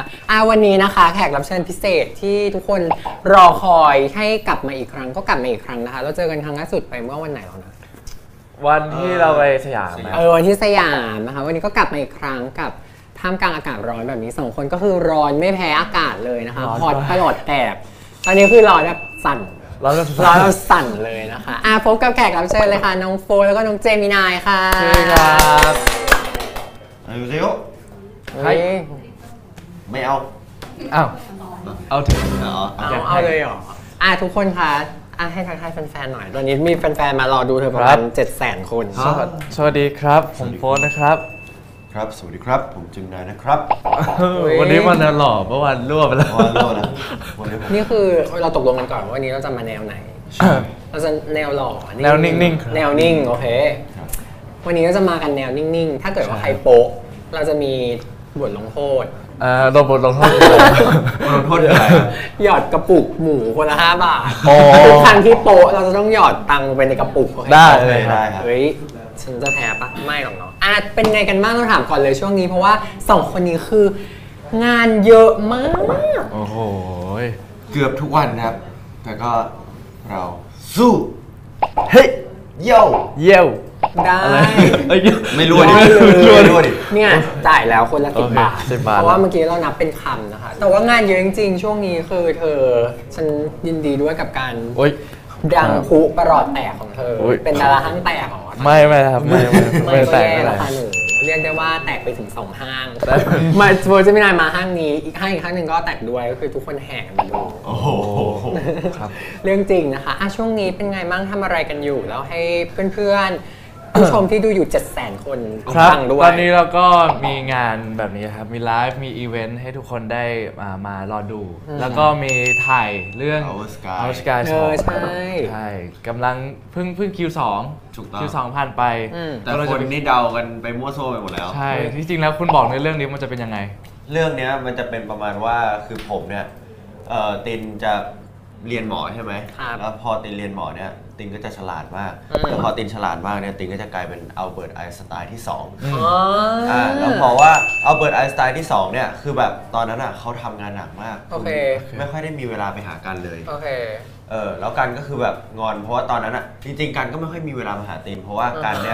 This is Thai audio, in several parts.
วันนี้นะคะแขกรับเชิญพิเศษที่ทุกคนรอคอยให้กลับมาอีกครั้งก็กลับมาอีกครั้งนะคะเราเจอกันครั้งล่าสุดไปเมื่อวันไหนแล้วนะวันที่เราไปสยามวันที่สยามนะคะวันนี้ก็กลับมาอีกครั้งกับท่ามกลางอากาศร้อนแบบนี้2คนก็คือร้อนไม่แพ้อากาศเลยนะคะฮอตตลอดแตกตอนนี้คือร้อนแบบสั่นร้อนแบบสั่นเลยนะคะพบกับแขกรับเชิญเลยค่ะน้องโฟร์แล้วก็น้องเจมินายค่ะสวัสดีครับเร็วไม่เอาเอาถึงเอาเลยเหรอทุกคนคะให้ทักทายแฟนๆหน่อยตอนนี้มีแฟนๆมารอดูเธอประมาณ700,000 คนสวัสดีครับผมโฟร์นะครับครับสวัสดีครับผมจึงนายนะครับวันนี้วันหล่อเมื่อวันรั่วไปแล้วนี่คือเราตกลงกันก่อนว่าวันนี้เราจะมาแนวไหนเราจะแนวหล่อแนวนิ่งๆแนวนิ่งโอเควันนี้ก็จะมากันแนวนิ่งๆถ้าเกิดว่าใครโป๊ะเราจะมีบทลงโทษบทลงโทษอะไรหยอดกระปุกหมูคนละ5 บาททุกครั้งที่โป๊ะเราจะต้องหยอดตังค์ไปในกระปุกได้เลยครับเฮ้ยฉันจะแพ้ปะไม่หรอกเนาะเป็นไงกันบ้างต้องถามก่อนเลยช่วงนี้เพราะว่า2คนนี้คืองานเยอะมากโอ้โหเกือบทุกวันครับแต่ก็เราสู้เฮ้ยเย่ได้ไม่รู้ดิเนี่ยจ่ายแล้วคนละ10 บาทเพราะว่าเมื่อกี้เรานับเป็นคำนะคะแต่ว่างานเยอะจริงๆช่วงนี้คือเธอฉันยินดีด้วยกับการดังพุประหลอดแตกของเธอเป็นดาราห้างแตกหรอไม่ครับไม่แตกราคาหนูเรียกได้ว่าแตกไปถึง2 ห้างมาโฟร์จะไม่นานมาห้างนี้อีกห้างหนึ่งก็แตกด้วยก็คือทุกคนแห่มาดูโอ้โหครับเรื่องจริงนะคะช่วงนี้เป็นไงบ้างทำอะไรกันอยู่แล้วให้เพื่อนผู้ชมที่ดูอยู่700,000 คนฟังด้วยตอนนี้เราก็มีงานแบบนี้ครับมีไลฟ์มีอีเวนต์ให้ทุกคนได้มารอดูแล้วก็มีถ่ายเรื่อง Our Sky ใช่กำลังเพิ่ง Q2 Q2 ผ่านไปแต่คนนี่เดากันไปมั่วโซ่ไปหมดแล้วใช่ที่จริงแล้วคุณบอกในเรื่องนี้มันจะเป็นยังไงเรื่องนี้มันจะเป็นประมาณว่าคือผมเนี่ยตินจะเรียนหมอใช่ไหมแล้วพอตินเรียนหมอเนี่ยตินก็จะฉลาดมากแล้วพอตินฉลาดมากเนี่ยตินก็จะกลายเป็นอัลเบิร์ตไอน์สไตน์ที่2แล้วพอว่าอัลเบิร์ตไอน์สไตน์ที่2เนี่ยคือแบบตอนนั้นอ่ะเขาทำงานหนักมากไม่ค่อยได้มีเวลาไปหากันเลยแล้วกันก็คือแบบงอนเพราะว่าตอนนั้นอ่ะจริงๆกันก็ไม่ค่อยมีเวลามาหาตินเพราะว่ากันเนี่ย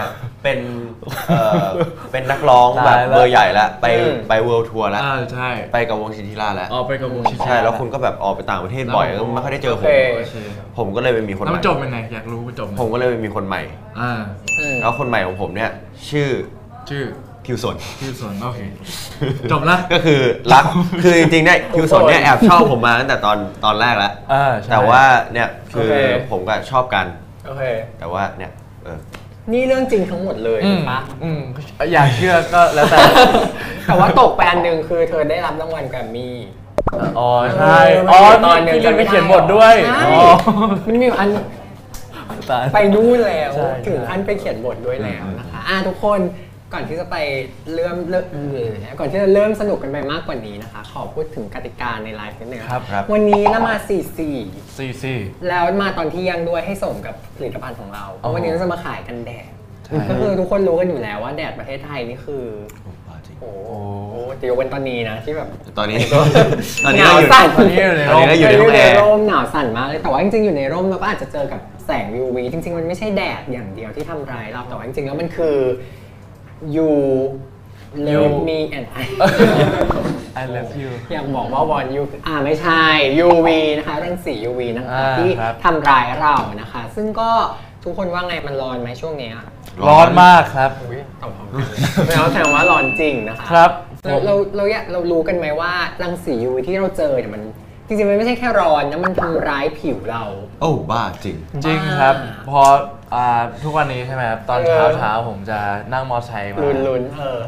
เป็นนักร้องแบบเบอร์ใหญ่แล้วไปเวิลด์ทัวร์แล้วใช่ไปกับวงชินทิราแล้วไปกับวงชินทิราใช่แล้วคุณก็แบบออกไปต่างประเทศบ่อยก็ไม่ค่อยได้เจอผมก็เลยไปมีคนใหม่แล้วจบเป็นไงอยากรู้จบผมก็เลยไปมีคนใหม่แล้วคนใหม่ของผมเนี่ยชื่อทิวสนโอเคจบแล้วก็คือรักคือจริงๆเนี่ยทิวสนเนี่ยแอบชอบผมมาตั้งแต่ตอนแรกแล้วแต่ว่าเนี่ยคือผมก็ชอบกันแต่ว่าเนี่ยนี่เรื่องจริงทั้งหมดเลยปะอยากเชื่อก็แล้วแต่ว่าตกไปอันนึงคือเธอได้รับรางวัลแกรมมี่ใช่ตอนนึงจะไปเขียนบทด้วยมันมีอันไปนู่นแล้วถึงอันไปเขียนบทด้วยแล้วนะคะทุกคนก่อนที่จะไปเริ่มสนุกกันไปมากกว่านี้นะคะขอพูดถึงกติกาในไลฟ์นิดนึงครับวันนี้เรามา4แล้วมาตอนที่ยังด้วยให้ส่งกับผลิตภัณฑ์ของเราเพราะวันนี้เราจะมาขายกันแดดก็คือทุกคนรู้กันอยู่แล้วว่าแดดประเทศไทยนี่คือโอ้เดี๋ยววันตอนนี้นะที่แบบตอนนี้หนาวสั่นตอนนี้อยู่ในห้องแอร์หนาวสั่นมากเลยแต่ว่าจริงๆอยู่ในร่มเราก็อาจจะเจอกับแสง UV จริงๆมันไม่ใช่แดดอย่างเดียวที่ทำร้ายเราแต่ว่าจริงๆแล้วมันคือ You love me and I love you อยากบอกว่า want you ไม่ใช่ UV นะคะรังสี UV นะคะที่ทำร้ายเรานะคะซึ่งก็ทุกคนว่าไงมันร้อนไหมช่วงนี้ร้อนมากครับแล้วแสดงว่าร้อนจริงนะคะครับเรารู้กันไหมว่ารังสี UV ที่เราเจอเนี่ยมันจริงๆมันไม่ใช่แค่ร้อนนะมันทำร้ายผิวเราบ้าจริงครับพอทุกวันนี้ใช่ไหมครับตอนเช้าผมจะนั่งมอไซค์มาลุ้นลุ้น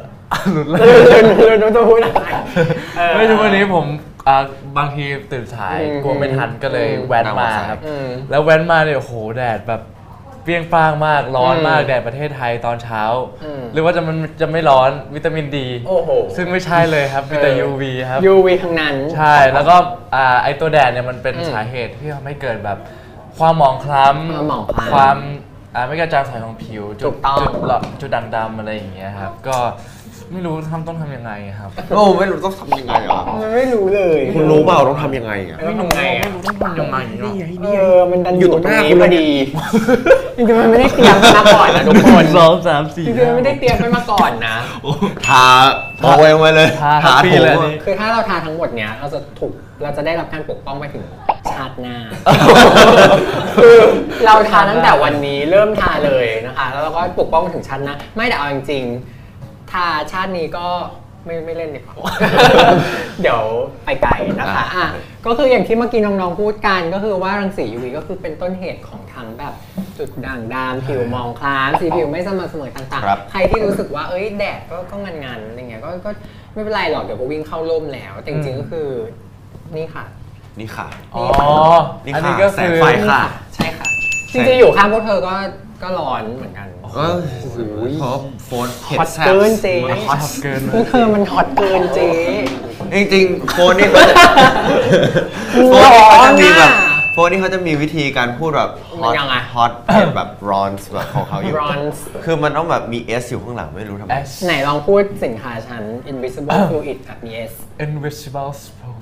ตัวพูดอะไรไม่ทุกวันนี้ผมบางทีตื่นสายกลัวไม่ทันก็เลยแว้นมาครับแล้วแว้นมาเนี่ยโอ้โหแดดแบบเปรี้ยงป้างมากร้อนมากแดดประเทศไทยตอนเช้าหรือว่ามันจะไม่ร้อนวิตามินดีซึ่งไม่ใช่เลยครับมีแต่ UV ครับ UV ทั้งนั้นใช่แล้วก็ไอตัวแดดเนี่ยมันเป็นสาเหตุที่ทำให้เกิดแบบความหมองคล้ำความไม่กระจ่างใสของผิวจุดด่างดำอะไรอย่างเงี้ยครับก็ไม่รู้ต้องทำยังไงครับโอ้ไม่รู้ต้องทำยังไงอ่ะมันไม่รู้เลยคุณรู้เปล่าต้องทำยังไงอ่ะไม่รู้ไงอ่ะต้องทำยังไงมันดันอยู่ตรงหน้าคุณพอดีจริงๆมันไม่ได้เตรียมมาก่อนนะทุกคน 2 3 4 จริงๆมันไม่ได้เตรียมมาก่อนนะทาโถเองไว้เลยทาปีเลยนี่คือถ้าเราทาทั้งหมดเนี้ยเราจะได้รับการปกป้องไปถึงชาติหน้า คือเราทาตั้งแต่วันนี้เริ่มทาเลยนะคะแล้วเราก็ปกป้องไปถึงชาติหน้าไม่แต่เอาจริงๆทาชาตินี้ก็ไม่เล่นดีกว่า เดี๋ยวไปไกลนะคะอ่ะก็คืออย่างที่เมื่อกี้น้องๆพูดกันก็คือว่ารังสี UV ก็คือเป็นต้นเหตุของทั้งแบบจุดด่างดำผิวหมองคล้ำสีผิวไม่สม่ำเสมอต่างๆใครที่รู้สึกว่าแดดก็งันๆอะไรเงี้ยก็ไม่เป็นไรหรอกเดี๋ยวก็วิ่งเข้าร่มแล้วแต่จริงๆก็คือนี่ค่ะนี่ค่ะอ๋อนี่อันค่ะนี้ก็แสคืงอไฟค่ะใช่ค่ะจริงๆอยู่ข้างพวกเธอก็ร้อนเหมือนกันเพราะโฟนเผ็ดฮอตแซ่บเกินเจ๊ฮอตเกินพวกเธอมันฮอตเกินเจ๊จริงๆโฟนนี่เขาจะโฟนนี่เขาจะมีแบบโฟนนี่เขาจะมีวิธีการพูดแบบฮอตเผ็ดแบบร้อนแบบของเขาอยู่ Bronze คือมันต้องแบบมี S อยู่ข้างหลังไม่รู้ทำไมไหนลองพูดสินค้าฉัน Invisible Fluid กับ ES invisible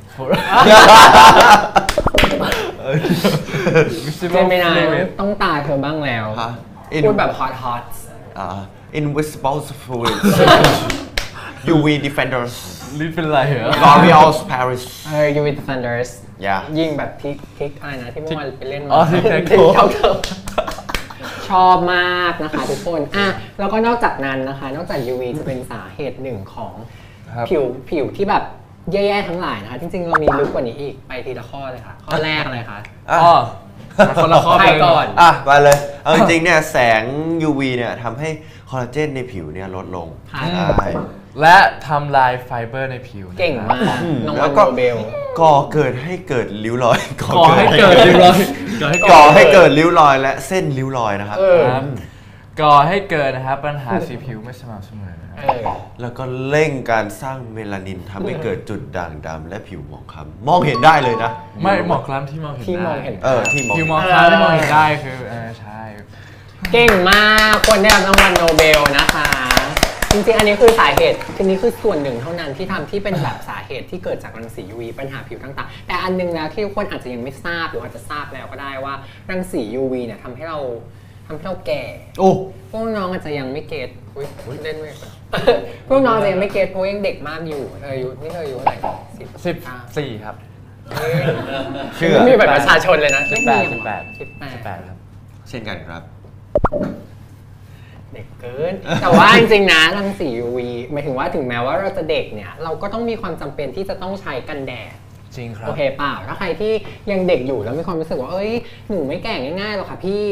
เจมินายต้องตาเธอบ้างแล้วฮะพูดแบบฮอต invisible fluids UV defenders ลิ้นเป็นไรเหรอ L'Oreal Paris UV Defenders ยิงแบบทิกอะไรนะที่เมื่อวานไปเล่นมาอ๋อทิกเขาเธอชอบมากนะคะทุกคนแล้วก็นอกจากนั้นนะคะนอกจาก UV จะเป็นสาเหตุหนึ่งของผิวที่แบบแย่ๆทั้งหลายนะคะจริงๆเรามีลึกกว่านี้อีกไปทีละข้อเลยค่ะข้อแรกอะไรคะอ๋อคนละข้อใครก่อนมาเลย เอาจริงๆเนี่ยแสง UV เนี่ยทำให้คอลลาเจนในผิวเนี่ยลดลงค่ะใช่และทำลายไฟเบอร์ในผิวนะครับเก่งมากน้องแล้วัวน ก็โนเบลก่อเกิดให้เกิดริ้วรอยก่อให้เกิดริ้วรอยก่อให้เกิดริ้วรอยและเส้นริ้วรอยนะครับครับก่อให้เกิดนะครับปัญหาสีผิวไม่สม่ำเสมอนะครับแล้วก็เร่งการสร้างเมลานินทำให้เกิดจุดด่างดำและผิวหมองคล้ำมองเห็นได้เลยนะไม่หมอกคล้ำที่มองเห็นที่มได้องเห็นที่มองผิวหมอกคล้ำที่มองเห็นได้คือใช่เก่งมากคนได้รับรางวัลโนเบลนะคะ จริงๆอันนี้คือสาเหตุทีนี้คือส่วนหนึ่งเท่านั้นที่เป็นแบบสาเหตุที่เกิดจากรังสี UV ปัญหาผิวต่างๆแต่อันนึงแล้วที่ทุกคนอาจจะยังไม่ทราบหรืออาจจะทราบแล้วก็ได้ว่ารังสี UV เนี่ยทำให้เราแก่โอ้พวกน้องอาจจะยังไม่เก็ตเล่นไม่เป็น พวกน้องอาจจะยังไม่เก็ตเพราะยังเด็กมากอยู่เธออายุเท่าไหร่ 14ครับเชื่อไม่มีแบบประชาชนเลยนะ 18ครับเช่นกันครับเด็กเกิน แต่ว่าจริงๆนะรังสี UV หมายถึงว่าถึงแม้ว่าเราจะเด็กเนี่ยเราก็ต้องมีความจำเป็นที่จะต้องใช้กันแดดจริงครับโอเคเปล่าถ้าใครที่ยังเด็กอยู่แล้วมีความรู้สึกว่าหนูไม่แก่ง่ายๆหรอกค่ะพี่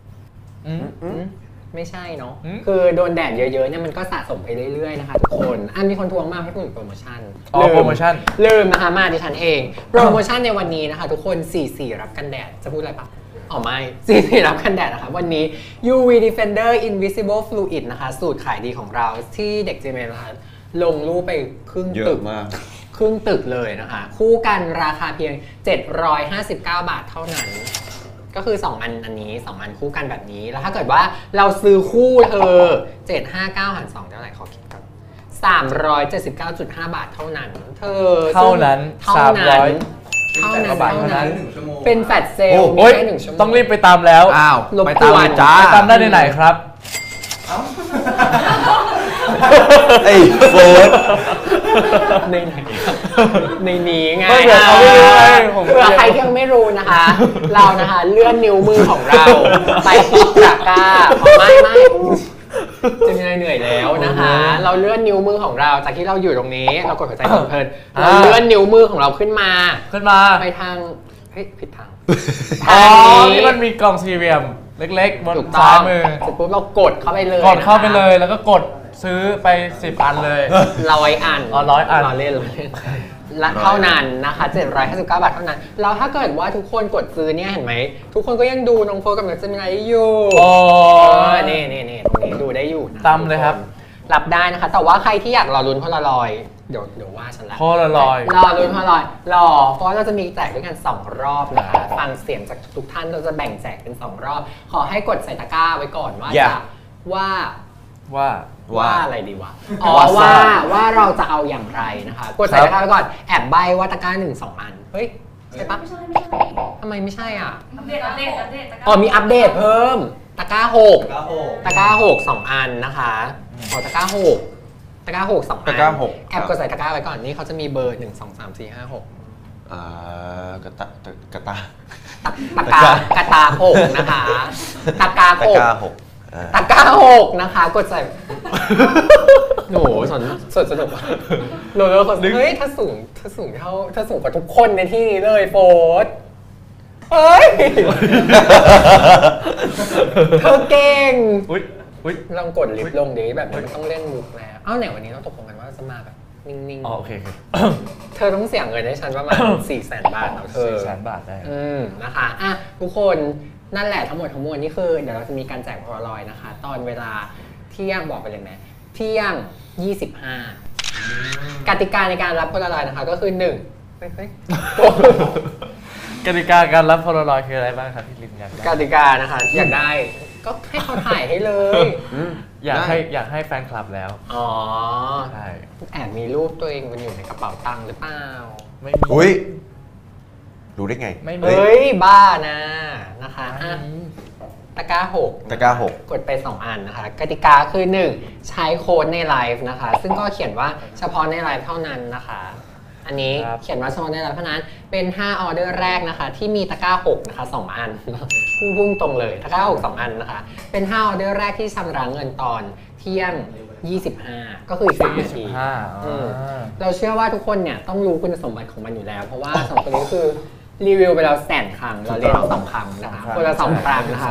ไม่ใช่เนาะคือโดนแดดเยอะๆเนี่ยมันก็สะสมไปเรื่อยๆนะคะทุกคนมีคนทวงมาให้พูดถึงโปรโมชั่นโปรโมชั่นลืมนะคะมาดิฉันเองโปรโมชั่นในวันนี้นะคะทุกคน4รับกันแดดจะพูดอะไรปะไม่4รับกันแดดนะคะวันนี้ UV Defender Invisible Fluid นะคะสูตรขายดีของเราที่เด็กเจเมนะคะลงรูปไปครึ่งเยตึอะกมากครึ่งตึกเลยนะคะคู่กันราคาเพียง759 บาทเท่านั้นก็คือ2อันนี้2อันคู่กันแบบนี้แล้วถ้าเกิดว่าเราซื้อคู่เธอ759หาร2เท่าไหร่ขอคิดก่อน379.5 บาทเท่านั้นเธอเท่านั้นบาทเท่านั้นเป็นแฟลชเซลล์มีแค่1 ชั่วโมงต้องรีบไปตามแล้วรบไปกตามวเลนยจ้าไปตามได้ในไหนครับไอ้โฟนในไหนในนี้ไงไม่เผื่อเขาไม่รู้ไงผมเผื่อใครที่ยังไม่รู้นะคะ เรานะคะเลื่อนนิ้วมือของเราไปที่ตะกร้าไม่จะมีอะไรเหนื่อยแล้วนะคะ เราเลื่อนนิ้วมือของเราจากที่เราอยู่ตรงนี้เรากดหัวใจเพลินเราเลื่อนนิ้วมือของเราขึ้นมาไปทางผิดทางที่มันมีกล่องสี่เหลี่ยมเล็กๆบนถูกต้ซ้าอย งมือเสร็จปุ๊บเรากดเข้าไปเลยกดเข้าไปเลยแล้วก็กดซื้อไป10 อันเลย 100 อัน 100 อันเราเล่นและเท่านั้นนะคะ759 บาทเท่านั้นแล้วถ้าเกิดว่าทุกคนกดซื้อเนี่ยเห็นไหมทุกคนก็ยังดูน้องโฟกับน้องเจมินายอยู่ นี่ตรงนี้ดูได้อยู่นะตำเลยครับรับได้นะคะแต่ว่าใครที่อยากรอลุ้นโพลารอยด์เดี๋ยวว่าฉันละโพลารอยด์รอลุ้นโพลารอยด์เพราะเราจะมีแจกด้วยกัน2 รอบนะคะฟังเสียงจากทุกท่านเราจะแบ่งแจกเป็น2 รอบขอให้กดใส่ตะกร้าไว้ก่อนว่าว่าอะไรดีวะอ๋อว่าเราจะเอาอย่างไรนะคะกดใส่ตะกร้าไว้ก่อนแอบใบว่าตะกร้า1-2 อันเฮ้ยใช่ปะทำไมไม่ใช่อ่ะอัปเดตอ๋อมีอัปเดตเพิ่มตะกร้า6ตะกร้า6 2 อันนะคะขอตะกร้า6ตะกร้า6 2 อันแอบกดใส่ตะกร้าไว้ก่อนนี่เขาจะมีเบอร์1 2 3 4 5 6 กระตากระตา6นะคะตะกร้า6ตะกร้า6นะคะกดใส่โหสนุกโหเฮ้ยถ้าสูงกว่าทุกคนในที่นี้เลยโฟร์เฮ้ยเธอเก่งลองกดลิฟต์ลงดิแบบนี้ต้องเล่นมุกแล้วไหนวันนี้เราตกลงกันว่าจะมาแบบนิ่งๆโอเคเธอต้องเสี่ยงเงินให้ฉันประมาณ400,000 บาทเนาะเธอ 400,000 บาทได้นะคะทุกคนนั่นแหละทั้งหมดทั้งมวลนี่คือเดี๋ยวเราจะมีการแจกโพลารอยด์นะคะตอนเวลาเที่ยงบอกไปเลยไหมเที่ยง 25กติกาในการรับโพลารอยด์นะคะก็คือ1 กติกาการรับโพลารอยด์คืออะไรบ้างครับพี่ลินอยากได้กติกานะคะอยากได้ก็ให้เขาถ่ายให้เลยอยากให้แฟนคลับแล้วอ๋อใช่แอบมีรูปตัวเองมันอยู่ในกระเป๋าตังค์หรือเปล่าไม่มีรู้ได้ไงไม่เฮ้ยบ้านะคะตะกร้า6กดไป2 อันนะคะกติกาคือ1ใช้โค้ดในไลฟ์นะคะซึ่งก็เขียนว่าเฉพาะในไลฟ์เท่านั้นนะคะอันนี้เขียนว่าเฉพาะในไลฟ์เท่านั้นเป็น5ออเดอร์แรกนะคะที่มีตะกร้า6นะคะ2 อันพุ่งตรงเลยตะกร้า6 2 อันนะคะเป็น5ออเดอร์แรกที่ชำระเงินตอนเที่ยง25ก็คืออีก10 นาทีเราเชื่อว่าทุกคนเนี่ยต้องรู้คุณสมบัติของมันอยู่แล้วเพราะว่า2ตัวนี้คือรีวิวไปแล้ว100,000 ครั้งเราเรียน2 ครั้งนะคะคนละ2 ครั้งนะคะ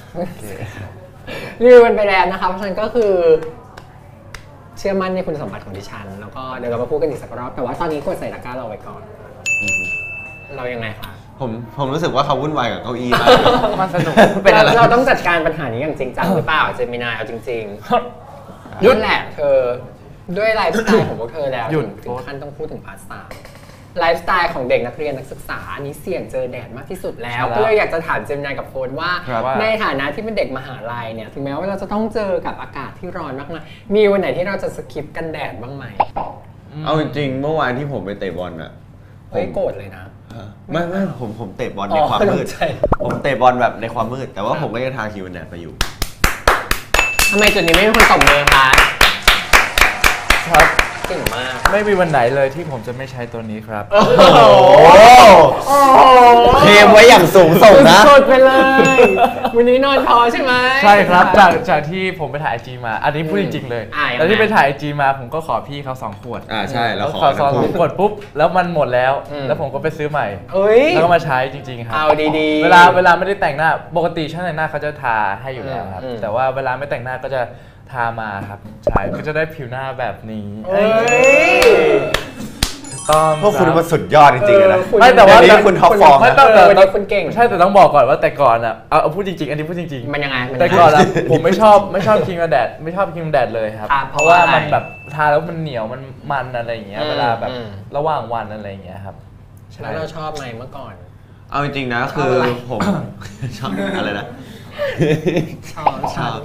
รีวิวไปแล้วนะคะเพราะฉะนั้นก็คือเชื่อมั่นในคุณสมบัติของดิฉันแล้วก็เดี๋ยวเรามาพูดกันอีกสักรอบแต่ว่าตอนนี้กดใส่ตะกร้าเราไว้ก่อนเรายังไงคะผมรู้สึกว่าเขาวุ่นวายกับเก้าอี้มากมันสนุกเราต้องจัดการปัญหานี้อย่างจริงจังหรือเปล่าเจมินายเอาจริงๆนั่นแหละเธอด้วยไลฟ์สไตล์ของพวกเธอแล้วถึงขั้นต้องพูดถึงพาร์ท 3ไลฟ์สไตล์ของเด็กนักเรียนนักศึกษาอันนี้เสี่ยงเจอแดดมากที่สุดแล้วก็เลยอยากจะถามเจมินายกับโฟนว่าในฐานะที่เป็นเด็กมหาลัยเนี่ยถึงแม้ว่าเราจะต้องเจอกับอากาศที่ร้อนมากๆมีวันไหนที่เราจะสคิปกันแดดบ้างไหมเอาจริงๆเมื่อวานที่ผมไปเตะบอลอ่ะไม่โกรธเลยนะไม่ผมเตะบอลในความมืดผมเตะบอลแบบในความมืดแต่ว่าผมก็ยังทาครีมกันแดดไปอยู่ทำไมจุดนี้ไม่มีคนตบมือคะครับเก่งมากไม่มีวันไหนเลยที่ผมจะไม่ใช้ตัวนี้ครับโอ้เคลมไว้อย่างสูงส่งนะสุดไปเลยวันนี้นอนพอใช่ไหมใช่ครับจากที่ผมไปถ่ายไอจีมาอันนี้พูดจริงๆเลยแล้วที่ไปถ่ายไอจีมาผมก็ขอพี่เขา2 ขวดใช่แล้วขอ2 ขวดปุ๊บแล้วมันหมดแล้วผมก็ไปซื้อใหม่แล้วก็มาใช้จริงๆครับเอาดีๆเวลาไม่ได้แต่งหน้าปกติช่างแต่งหน้าเขาจะทาให้อยู่แล้วครับแต่ว่าเวลาไม่แต่งหน้าก็จะทามาครับใช่ก็จะได้ผิวหน้าแบบนี้พวกคุณมันสุดยอดจริงๆนะไม่แต่ว่าคุณท็อปฟอร์มไม่แต่คุณเก่งใช่แต่ต้องบอกก่อนว่าแต่ก่อนอ่ะเอาพูดจริงๆอันนี้พูดจริงๆมันยังไงแต่ก่อนอ่ะผมไม่ชอบครีมกันแดดไม่ชอบครีมแดดเลยครับเพราะว่ามันแบบทาแล้วมันเหนียวมันอะไรอย่างเงี้ยเวลาแบบระหว่างวันอะไรอย่างเงี้ยครับแล้วเราชอบไหมเมื่อก่อนเอาจริงๆนะคือผมชอบอะไรนะชอบ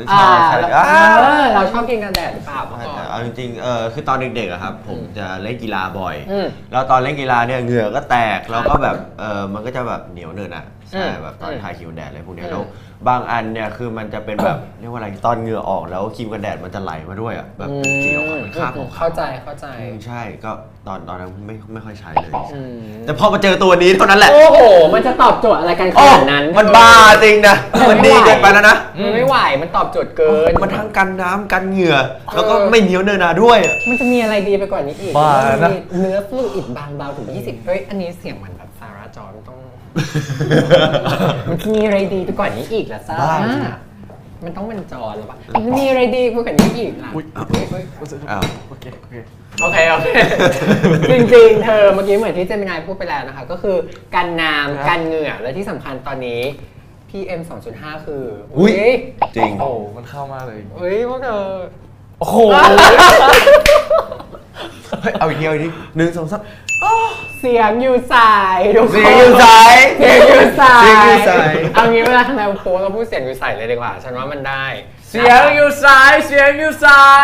เราชอบกินกันแดดหรือเปล่าเอาจริงๆคือตอนเด็กๆอะครับผมจะเล่นกีฬาบ่อยแล้วตอนเล่นกีฬาเนี่ยเหงื่อก็แตกแล้วก็แบบมันก็จะแบบเหนียวเนินอะใช่แบบตอนทาครีมกันแดดอะไรพวกนี้แล้วบางอันเนี่ยคือมันจะเป็นแบบเรียกว่าอะไรตอนเหงื่อออกแล้วครีมกันแดดมันจะไหลมาด้วยอะแบบเสียวมันคราบของเข้าใจใช่ก็ตอนนั้นไม่ค่อยใช้เลยแต่พอมาเจอตัวนี้เท่านั้นแหละโอ้โหมันจะตอบโจทย์อะไรกันขนาดนั้นมันบ้าจริงนะมันดีเกินไปแล้วนะมันไม่ไหวมันตอบโจทย์เกินมันทั้งกันน้ำกันเหงื่อแล้วก็ไม่เหนียวเนินนาด้วยมันจะมีอะไรดีไปกว่านี้อีกเนื้อฟลูอิดบางเบาถึง20เฮ้ยอันนี้เสียงเหมือนแบบซาร่าจอร์ต้องมันจะมีอะไรดีไปกว่านี้อีกล่ะซ่ามันต้องเป็นจอหรือเปล่ามันมีอะไรดีไปกว่านี้อีกล่ะโอเคจริงๆเธอเมื่อกี้เหมือนที่เจมินายพูดไปแล้วนะคะก็คือกันน้ำกันเหงื่อและที่สำคัญตอนนี้ PM 2.5 คือจริงโอ้มันเข้ามากเลยพวกเธอโอ้โหเอาอีกที1 2 3 เสียงอยู่สายเสียงอยู่สายเอางี้เวลาทำไมโพสเราพูดเสียงอยู่สายเลยดีกว่าฉันว่ามันได้เสียงอยู่สายเสียงอยู่สาย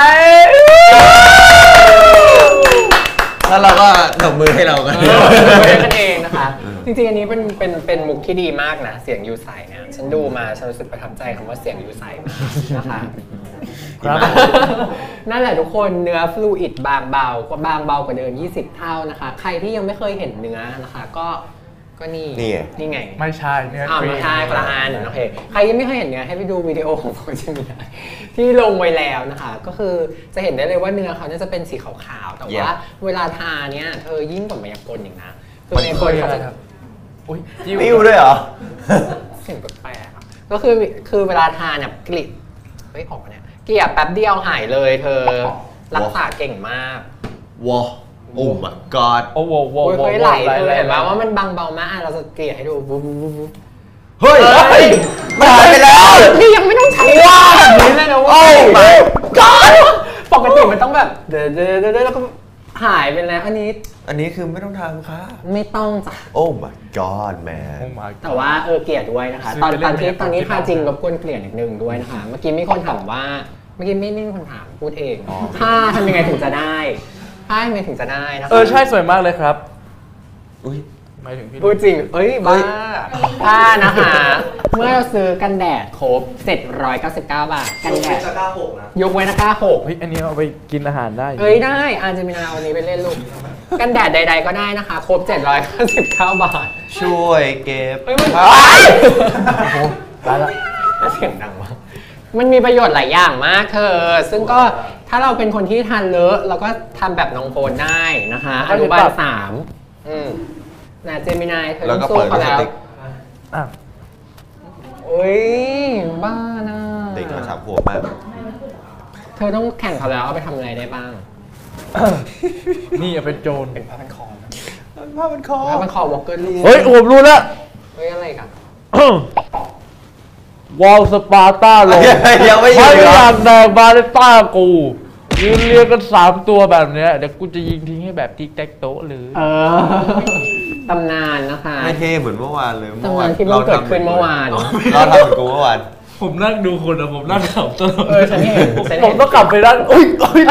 แล้วเราก็ตบมือให้เรากันไม่กันเองนะคะจริงๆอันนี้เป็นมุกที่ดีมากนะเสียงยูใสเนี่ยฉันดูมาฉันรู้สึกประทับใจคำว่าเสียงยูใสมากนะคะครับนั่นแหละทุกคนเนื้อฟลูอิดบางเบากว่าเดิม20 เท่านะคะ ใครที่ยังไม่เคยเห็นเนื้อนะคะก็นี่ไงไม่ใช่เนี่ยไม่ใช่คนละอันโอเคใครยังไม่เคยเห็นเนื้อให้ไปดูวิดีโอของโฟร์จิมินายที่ลงไว้แล้วนะคะก็คือจะเห็นได้เลยว่าเนื้อเขาเนี่ยจะเป็นสีขาวๆแต่ว่าเวลาทาเนี่ยเธอยิ่งกว่ามายากลอีกนะคือมายากลเขาจะอุ้ยปิ้วด้วยเหรอเสียงแปลกๆก็คือเวลาทาเนี่ยกลิ่นออกเนี่ยเกลี่ยแป๊บเดียวหายเลยเธอรักษาเก่งมากว้าโอ้ my god โอ้โหเคยไหลเลยเห็นไหมว่ามันบางเบามากเราจะเกลี่ยให้ดูบุ๊บเฮ้ยมันหายไปแล้วนี่ยังไม่ต้องใช้ว่าแบบนี้เลยนะเว้ยปกติมันต้องแบบเด้อแล้วก็หายไปแล้วอันนี้คือไม่ต้องทำค่ะไม่ต้องจ้ะโอ้ my god แม่แต่ว่าเกลี่ยด้วยนะคะตอนนี้ทาจริงรบกวนเกลี่ยนิดนึงด้วยนะคะเมื่อกี้มีคนถามว่าเมื่อกี้ไม่มีคนถามพูดเองถ้าทำยังไงถึงจะได้ถ้าทำยังไงถึงจะได้นะคะใช่สวยมากเลยครับอุ้ยไม่ถึงพี่พูดจริงบ้าถ้านะคะเมื่อเราซื้อกันแดดครบ799 บาทกันแดดยกเว้นตะกร้า6 เฮ้ยอันนี้เอาไปกินอาหารได้ได้อาจจะมีนาวันนี้ไปเล่นลูกกันแดดใดๆก็ได้นะคะครบ799 บาทช่วยเก็บตายละเสียงดังมากมันมีประโยชน์หลายอย่างมากเธอซึ่งก็ถ้าเราเป็นคนที่ทานเลอะเราก็ทำแบบน้องโฟนได้นะคะอนุบาล3นะเจมินายเธอต้องสู้เขาแล้วโอ้ยบ้านะเด็กมา3 ขวบมากเธอต้องแข่งเขาแล้วเอาไปทำอะไรได้บ้างนี่เป็นโจรเป็นผ้าพันคอผ้าพันคอวอลเกอร์ลูเฮ้ยผมรู้แล้วอะไรกันวอลสปาร์ต้าลงยังไม่อยากแดกบาเลต้ากูยืนเรียงกัน3 ตัวแบบเนี้ยเดี๋ยวกูจะยิงทิ้งให้แบบติ๊กแท็กโต๊ะเลยตำนานนะคะไม่เท่เหมือนเมื่อวานเลยตำนานที่มันเกิดขึ้นเมื่อวานเราทำเหมือนกูเมื่อวานผมนั่งดูคนอะผมนั่งขำตลอดฉันเห็นผมต้องกลับไปนั่งอุ้ย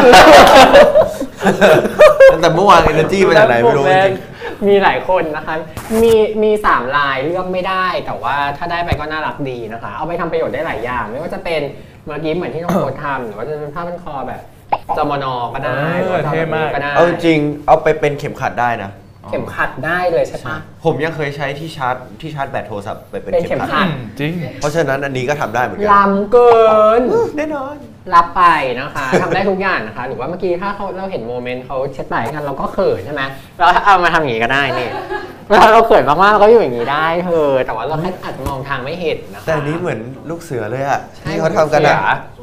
แต่เมื่อวาน energy มาจากไหนไม่รู้จริงมีหลายคนนะคะมี3 ลายเลือกไม่ได้แต่ว่าถ้าได้ไปก็น่ารักดีนะคะเอาไปทำประโยชน์ได้หลายอย่างไม่ว่าจะเป็นเมื่อกี้เหมือนที่น้องโค้ดทำหรือว่าจะเป็นผ้าพันคอแบบจมน.ก็ได้เท่มากก็ได้เอาจริงเอาไปเป็นเข็มขัดได้นะเข็มขัดได้เลยใช่ปะผมยังเคยใช้ที่ชาร์จแบตโทรศัพท์ไปเป็นเข็มขัดจริงเพราะฉะนั้นอันนี้ก็ทำได้เหมือนกันล้ำเกินแน่นอนรับไปนะคะทำได้ทุกอย่างนะคะหรือว่าเมื่อกี้ถ้าเราเห็นโมเมนต์เขาเช็ดไหล่กันเราก็เขินใช่ไหมเราเอามาทำอย่างนี้ก็ได้นี่เวลาเราเขินมากๆเราก็อยู่อย่างนี้ได้แต่ว่าเราแค่อาจจะมองทางไม่เห็นนะคะแต่อันนี้เหมือนลูกเสือเลยอะที่เขาทำกันอะ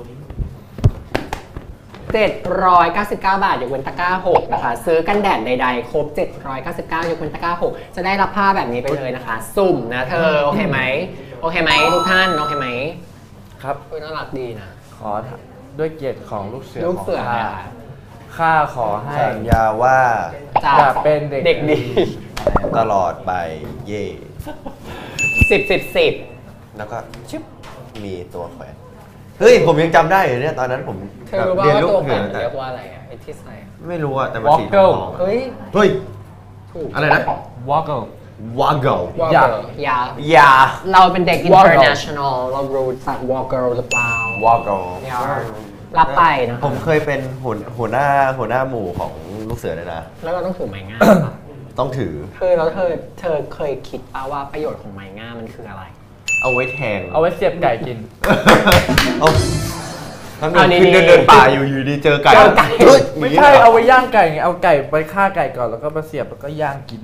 799 บาทยกเว้นตะกร้า6นะคะซื้อกันแดดใดๆครบ799ยกเว้นตะกร้า6จะได้รับผ้าแบบนี้ไปเลยนะคะสุ่มนะเธอโอเคไหมทุกท่านโอเคไหมครับน่ารักดีนะขอด้วยเกียรติของลูกเสือข้าขอให้สัญญาว่าจะเป็นเด็กดีตลอดไปเย่ 10 แล้วก็ชิบมีตัวแขวนเฮ้ยผมยังจำได้อยู่เนี่ยตอนนั้นผมเรียนลูกเสือเรียกว่าอะไรไอ้ที่ใส่ไม่รู้อะแต่มันสีทองเฮ้ยถูกอะไรนะ Woggle อย่าเราเป็นเด็ก international เรารู้จัก Woggle หรือเปล่า Woggle รับไปนะผมเคยเป็นหัวหน้าหมู่ของลูกเสือเลยนะแล้วเราต้องถือไม้งามต้องถือแล้วเธอเคยคิดป่ะว่าประโยชน์ของไม้งามมันคืออะไรเอาไว้แทงเอาไว้เสียบไก่กินทั้งนี้เดินป่าอยู่ดีเจอไก่ไม่ใช่เอาไว้ย่างไก่ไงเอาไก่ไปฆ่าไก่ก่อนแล้วก็มาเสียบแล้วก็ย่างกิน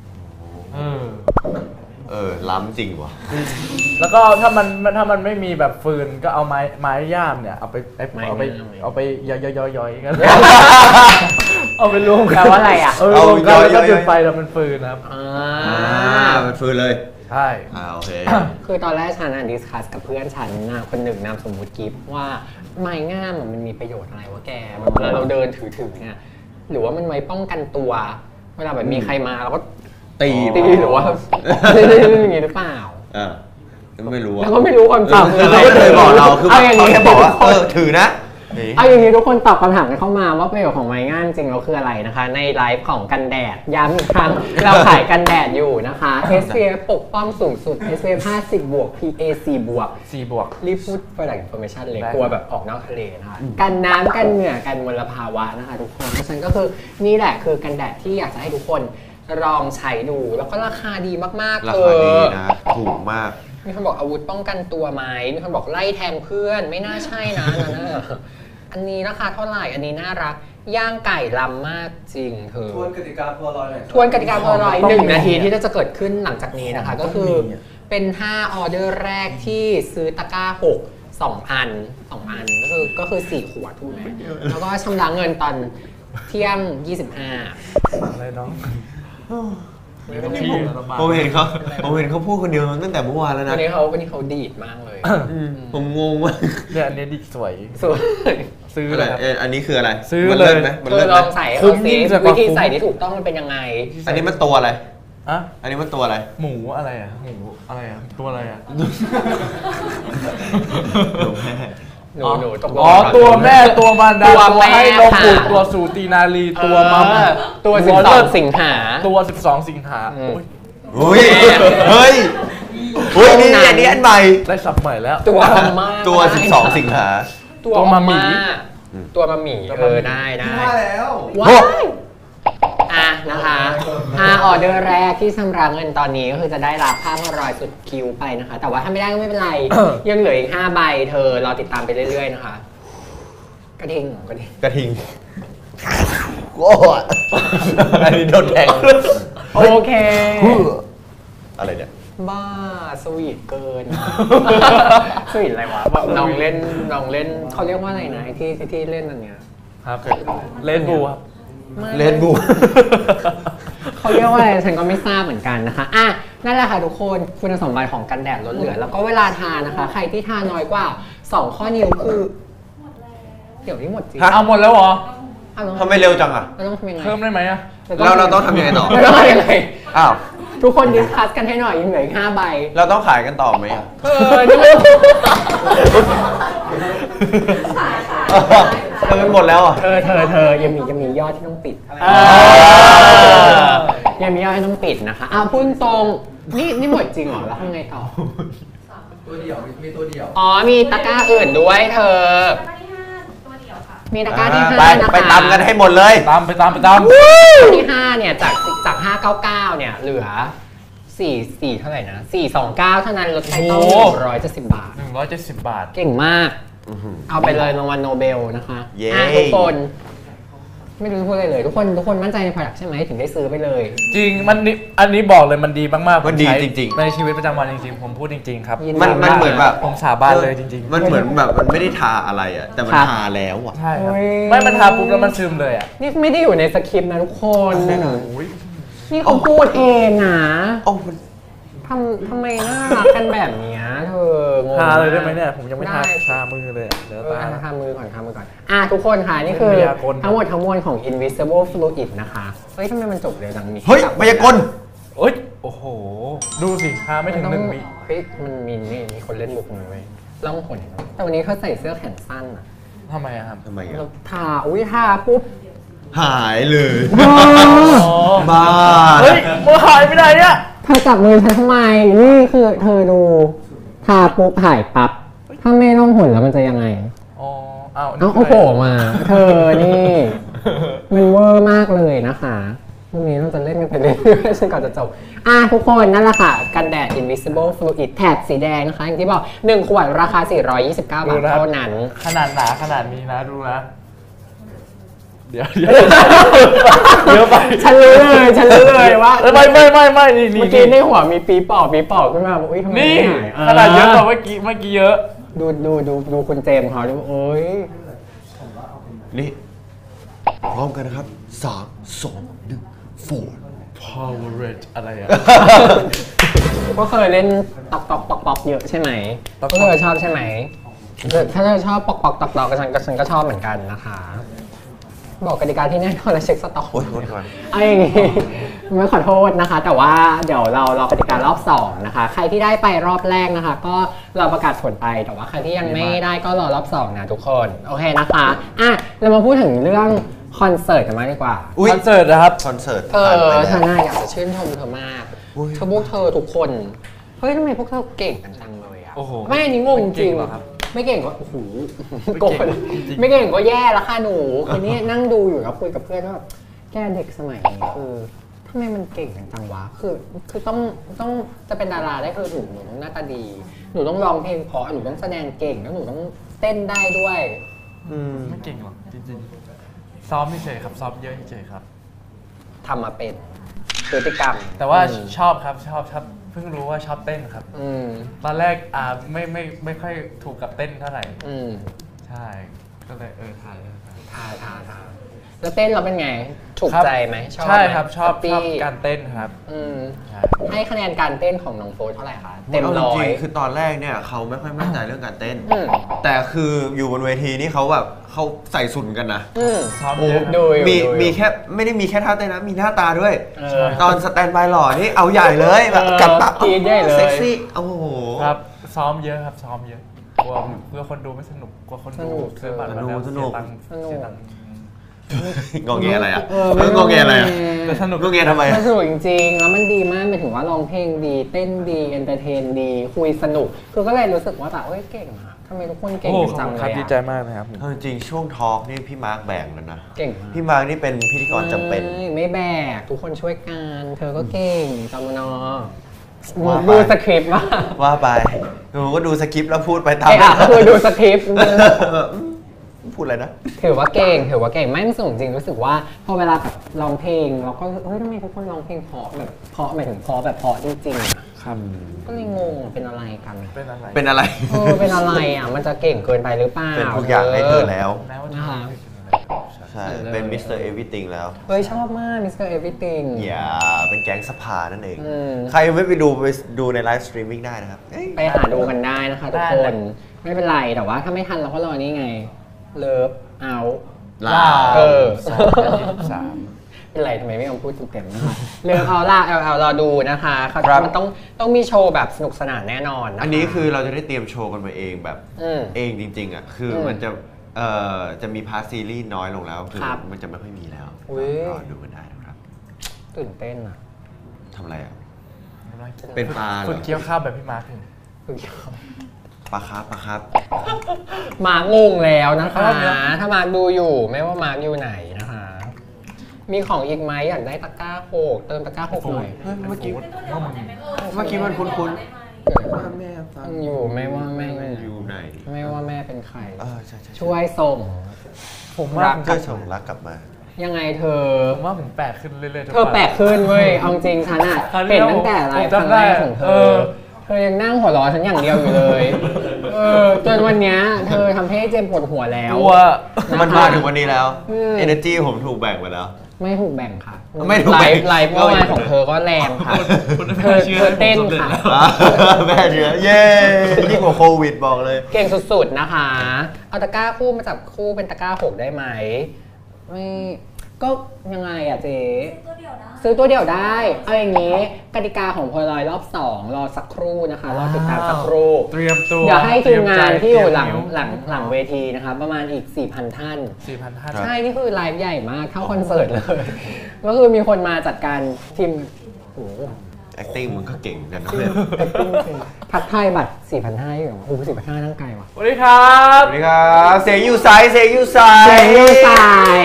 ล้ำจริงว่ะแล้วก็ถ้ามันไม่มีแบบฟืนก็เอาไม้ย่ามเนี่ยเอาไปย่อยกันเอาไปรวมกันว่าอะไรอ่ะเอากันแล้วก็จุดไฟแล้วมันฟืนครับมันฟืนเลยใช่โอเคคือตอนแรกฉันดิสคัสกับเพื่อนฉันคนหนึ่งนามสมมุติกิฟว่าไม้งามมันมีประโยชน์อะไรวะแกเวลาเราเดินถือเนี่ยหรือว่ามันไว้ป้องกันตัวเวลาแบบมีใครมาเราก็ตีหรือว่าอย่างนี้หรือเปล่าไม่รู้แล้วก็ไม่รู้ความจำคือเขาไม่เคยบอกเราคือเขาแค่บอกว่าถือนะเอาอย่างนี้ทุกคนตอบคำถามกันเข้ามาว่าประโยชน์ของไม้งานจริงแล้วคืออะไรนะคะในไลฟ์ของกันแดดย้ำอีกครั้ง เราขายกันแดดอยู่นะคะ SPF ปกป้องสูงสุด SPF 50 บวก PA 4 บวก 4 บวกรีบพูด product information เลยกลัวแบบออกนอกทะเลนะคะกันน้ำกันเหงื่อกันมลภาวะนะคะทุกคนเพราะฉะนั้นก็คือนี่แหละคือกันแดดที่อยากจะให้ทุกคนลองใช้ดูแล้วก็ราคาดีมากๆราคาดีนะถูกมากมีคนบอกอาวุธป้องกันตัวไหมมีคนบอกไล่แทงเพื่อนไม่น่าใช่นะนั่นน่ะอันนี้ราคาเท่าไหร่อันนี้น่ารักย่างไก่ลำมากจริงเธอทวนกติกาพอลอยหน่อยทวนกติกาพอลอย1 นาทีที่จะเกิดขึ้นหลังจากนี้นะคะก็คือเป็น5ออเดอร์แรกที่ซื้อตะกร้า6 2 อันก็คือ4 ขวดถูกไหมแล้วก็ชำระเงินตอนเที่ยง 25 อะไรน้องผมเห็นเขาพูดคนเดียวตั้งแต่เมื่อวานแล้วนะวันนี้เขาดีดมากเลยผมงงมากเนี่ยอันนี้ดีสวยซื้อเลยอันนี้คืออะไรซื้อเลยไหมเธอลองใส่เอาสิวิธีใส่ที่ถูกต้องมันเป็นยังไงอันนี้มันตัวอะไรอันนี้มันตัวอะไรหมูอะไรอ่ะหมูอะไรอ่ะตัวอะไรอ่ะหนูตกลงตัวแม่ตัวมารดาตัวให้นมบุตรตัวสูตินารีตัวมัมตัว12 สิงหาตัว12 สิงหาเฮ้ยนี่อันนี้อันใหม่ได้สับใหม่แล้วตัว12 สิงหาตัวมาหมี่ได้แล้วว้าวนะคะ5ออเดอร์แรกที่ชำระเงินตอนนี้ก็คือจะได้รับผ้าพลารอยด์สุดคิวไปนะคะแต่ว่าถ้าไม่ได้ก็ไม่เป็นไรยังเหลืออีก5 ใบเธอรอติดตามไปเรื่อยๆนะคะกระทิงโอ้ยอันนี้โดนแทงโอเคอะไรเนี่ยบ้าสวีทเกินสวีทอะไรวะแบบน้องเล่นเขาเรียกว่าอะไรนะที่เล่นอันเนี้ยครับเล่นบูครับเลนบูเขาเรียกว่าอะไรฉันก็ไม่ทราบเหมือนกันนะคะนั่นแหละค่ะทุกคนคุณสมบัติของกันแดดล้นเหลือแล้วก็เวลาทานะคะใครที่ทาน้อยกว่า2 ข้อนิ้วคือเดี๋ยวนี้หมดจริงเอาหมดแล้วเหรอทำไมเร็วจังอ่ะเราต้องทำยังไงเพิ่มได้ไหมอ่ะเราต้องทำยังไงต่อเราต้องยังไงอ้าวทุกคนดิสคัสกันให้หน่อยยังเหลืออีก5 ใบเราต้องขายกันต่อไหมอ่ะนี่มันหมดแล้วอ่ะเธอยังมียอดที่ต้องปิดยังมียอดที่ต้องปิดนะคะพูดตรงนี่หมดจริงเหรอแล้วทำไงต่อตัวเดียวมีตัวเดียวมีตะกร้าอื่นด้วยเธอมีตะกร้าที่5นะคะไปตามกันให้หมดเลยไปตามที่5เนี่ยจาก599เนี่ยเหลือ4เท่าไหร่นะ429เท่านั้นลดไปต้อง170 บาท 170 บาทเก่งมากเอาไปเลยรางวัลโนเบลนะคะทุกคนไม่รู้พูดอะไรเลยทุกคนมั่นใจใน product ใช่ไหมถึงได้ซื้อไปเลยจริงอันนี้บอกเลยมันดีมากๆมันดีจริงๆในชีวิตประจำวันจริงๆผมพูดจริงๆครับมันเหมือนแบบผมสาบานเลยจริงๆมันเหมือนแบบมันไม่ได้ทาอะไรอ่ะแต่มันทาแล้วอ่ะใช่ครับไม่มันทาปุ๊บแล้วมันซึมเลยอ่ะนี่ไม่ได้อยู่ในสคริปต์นะทุกคนนี่เขาพูดเองนะทำไมน่ารักกันแบบนี้เธองงทาเลยได้ไหมเนี่ยผมยังไม่ทามือเลยเดี๋ยวทามือก่อนทุกคนค่ะนี่คือทั้งหมดทั้งมวลของ Invisible Fluid นะคะเฮ้ยทำไมมันจบเลยจังมีเฮ้ยมายากลโอ้โหดูสิทาไม่ถึง1 วิเฮ้ยมันมีคนเล่นบุกมือไว้ล่องหนแต่วันนี้เขาใส่เสื้อแขนสั้นอ่ะทำไมอะครับเราทาปุ๊บหายเลยบ้าเฮ้ยมือหายไปไหนเนี่ยเธอจับมือฉันทำไมนี่คือเธอดูทาปุ๊บหายปั๊บถ้าไม่ล่องหนแล้วมันจะยังไงเอาโผล่มาเธอนี่มันเวอร์มากเลยนะคะวันนี้เราจะเล่นกันไปเรื่อยๆจนก่อนจะจบทุกคนนั่นแหละค่ะกันแดด Invisible Fluid แถบสีแดงนะคะอย่างที่บอก1 ขวดราคา429 บาทเท่านั้นขนาดหนาขนาดนี้นะดูนะเดี๋ยวไปฉันรู้เลยว่าไม่นี่เมื่อกี้ในหัวมีปีปอบขึ้นมาบอกทำไมนี่ขนาดเยอะกว่าเมื่อกี้เยอะดูคุณเจมส์เขาดูนี่พร้อมกันนะครับ3 2 1 4 Power Red อะไรอ่ะก็เคยเล่นตอกเยอะใช่ไหมก็เคยชอบใช่ไหมถ้าเธอชอบปอกตอกฉันก็ชอบเหมือนกันนะคะบอกกติกาที่แน่นอนและเช็คสต็อกโอ๊ยก่อนเอาอย่างงี้ไม่ขอโทษนะคะ แต่ว่าเดี๋ยวเรารอกติการอบ2นะคะใครที่ได้ไปรอบแรกนะคะ ก็เราประกาศผลไปแต่ว่าใครที่ยังไม่ได้ก็รอรอบ2นะทุกคนโอเคนะคะเรามาพูดถึงเรื่องคอนเสิร์ตกันมากดีกว่าคอนเสิร์ตนะครับคอนเสิร์ตเธผ่านไปอแล้วน่าอยากจะชื่นชมเธอมากพวกเธอทุกคนเฮ้ยทำไมพวกเธอเก่งกันจังเลยอะโอ้โหไม่อันนี้งงจริงไม่เก่งเหรอครับไม่เก่งก็โอ้โหไม่โกรเก่ธงจริงๆไม่เก่งก็แย่แล้วค่ะหนูคือนี่นั่งดูอยู่แล้วคุยกับเพื่อนว่าแบบแกเด็กสมัยนี้คือทำไมมันเก่งจังวะคือต้องจะเป็นดาราได้คือหนูต้องหน้าตาดีหนูต้องร้องเพลงเพราะหนูต้องแสดงเก่งแล้วหนูต้องเต้นได้ด้วยไม่เก่งหรอกจริงๆซ้อมเฉยๆครับซ้อมเยอะเฉยๆครับทำมาเป็นพฤติกรรมแต่ว่าชอบครับชอบเพิ่งรู้ว่าชอบเต้นครับอืมตอนแรกไม่ค่อยถูกกับเต้นเท่าไหร่อืมใช่ก็เลยถ่ายเลยทาแล้วเต้นเราเป็นไงถูกใจไหมชอบไหมใช่ครับชอบแฮปปี้การเต้นครับอืมใช่ให้คะแนนการเต้นของน้องโฟร์เท่าไหร่คะเต็มเอาร้อจริยงๆคือตอนแรกเนี่ยเขาไม่ค่อยมั่นใจเรื่องการเต้นอืมแต่คืออยู่บนเวทีนี่เขาแบบเขาใส่สุนกันนะอืมซ้อมโอ้เยอะครับดูอยู่มีแค่ไม่ได้มีแค่ท่าเต้นนะมีหน้าตาด้วยเออตอนสแตนบายหล่อนี่เอาใหญ่เลยแบบเออกัดตากรี๊ดใหญ่เลยเซ็กซี่โอ้โหครับซ้อมเยอะครับซ้อมเยอะกลัวคนดูไม่สนุกกลัวคนดูซื้อบัตรมาแล้วเสียตังค์เสียตังค์งอแงอะไรอ่ะไม่งอแงอะไรอ่ะแต่สนุกงอแงทำไมมันสนุกจริงๆแล้วมันดีมากหมายถึงว่าร้องเพลงดีเต้นดีเอนเตอร์เทนดีคุยสนุกคือก็เลยรู้สึกว่าแบบเอ้ยเก่งอะทำไมทุกคนเก่งโอ้กันจังเลยครับอะดีใจมากนะครับเอาจริงๆช่วงทอล์กนี่พี่มาร์คแบ่งแล้วนะเก่งมากพี่มาร์คนี่เป็นพิธีกรจำเป็นไม่แบกทุกคนช่วยกันเธอก็เก่งจำนอว่าไปดูสคริปต์มาว่าไปหนูก็ดูสคริปต์แล้วพูดไปตามคือดูสคริปต์พูดอะไรนะถือว่าเก่งไม่สนุกจริงรู้สึกว่าพอเวลาแบบร้องเพลงเราก็เฮ้ยทำไมทุกคนร้องเพลงเพราะแบบเพราะหมายถึงเพราะแบบเพราะจริงๆอะครับก็เลยงงเป็นอะไรกันเป็นอะไรเป็นอะไรเป็นอะไรอ่ะมันจะเก่งเกินไปหรือเปล่าเป็นทุกอย่างให้เธอแล้วแม้ว่าจะนะคะใช่เป็นมิสเตอร์เอวิติงแล้วเฮ้ยชอบมาก Mr. Everything อย่าเป็นแก๊งสภานั่นเองอืมใครยังไม่ไปดูในไลฟ์สตรีมมิ่งได้นะครับเอ้ยไปหาดูกันได้นะคะทุกคนไม่เป็นไรแต่ว่าถ้าไม่ทันเราก็รอนี่ไง เลิฟเอาลาเออ 2023 เป็นไรทำไมไม่ยอมพูดเต็มๆนะคะเลิฟเอาล่ะ LL รอดูนะคะเขาครับมันต้องมีโชว์แบบสนุกสนานแน่นอนนะคะอันนี้คือเราจะได้เตรียมโชว์กันมาเองแบบอืมเองจริงๆอ่ะคืออมมันจะมีพาร์ทซีรีส์น้อยลงแล้วคือครับมันจะไม่ค่อยมีแล้วอุ๊ยรอดูกันได้นะครับตื่นเต้นอ่ะทำอะไรอ่ะ เป็นปลาเหรฝึอกเคี้ยวข้าวแบบพี่มาร์คถึงปลาครับมางงแล้วนะคะครับเนี่ยถ้ามาดูอยู่ไม่ว่ามาอยู่ไหนนะคะ มีของอีกไหมอยากได้ตะกร้าโขกเติมตะกร้าโขกหน่อยเฮ้ยเมื่อกี้ว่ามึงเมื่อกี้มันคุ้นๆแม่ฟังอยู่ไม่ว่าแม่อยู่ไหนไม่ว่าแม่เป็นใครใช่ช่วยส่งผมว่ารักช่วยส่งรักกลับมายังไงเธอผมว่าผมแปลกขึ้นเรื่อยๆทุกเธอวันแปลกขึ้นเว้ย เอาจริงฉันอะคราวที่เห็นแล้วตั้งแต่ไลฟ์ผมครั้งจำได้แรกของเธเอออเธอยังนั่งหัวเราะฉันอย่างเดียวอยู่เลยจนวันเนี้ยเธอทำให้เจมส์ปวดหัวแล้วกลัวมันมาถึงวันนี้แล้วอืม energy ผมถูกแบ่งไปแล้วไม่ถูกแบ่งค่ะไม่ถูกแบ่งไลฟ์เมื่อวานของเธอก็แรงค่ะคุณเธอเต้นค่ะแม่เชื้อเย้ยิ่งกว่าโควิดบอกเลยเก่งสุดๆนะคะ เอาตะกร้าคู่มาจับคู่เป็นตะกร้าหกได้ไหม ไม่ก็ยังไงอะเจ๊ซื้อตัวเดียวได้ เอาอย่างนี้กติกาของโพลอยรอบ 2 รอสักครู่นะคะ รอติดตามสักครู่เตรียมตัวเดี๋ยวให้ทีมงานที่อยู่หลังเตรีมใจหลังเวทีนะคะ ประมาณอีก 4,000 ท่าน 4,000 ท่านครับใช่ นี่คือไลฟ์ใหญ่มากเท่าคอนเสิร์ตเลย ก็คือมีคนมาจัดการทีมโอ้โห acting มึงก็เก่งเหมือนกันนะทักทายบัตร 4,500อยู่โอ้โห4,500นั่งไกลว่ะสวัสดีครับสวัสดีครับเสียงอยู่ไซส์เสียงยูสาย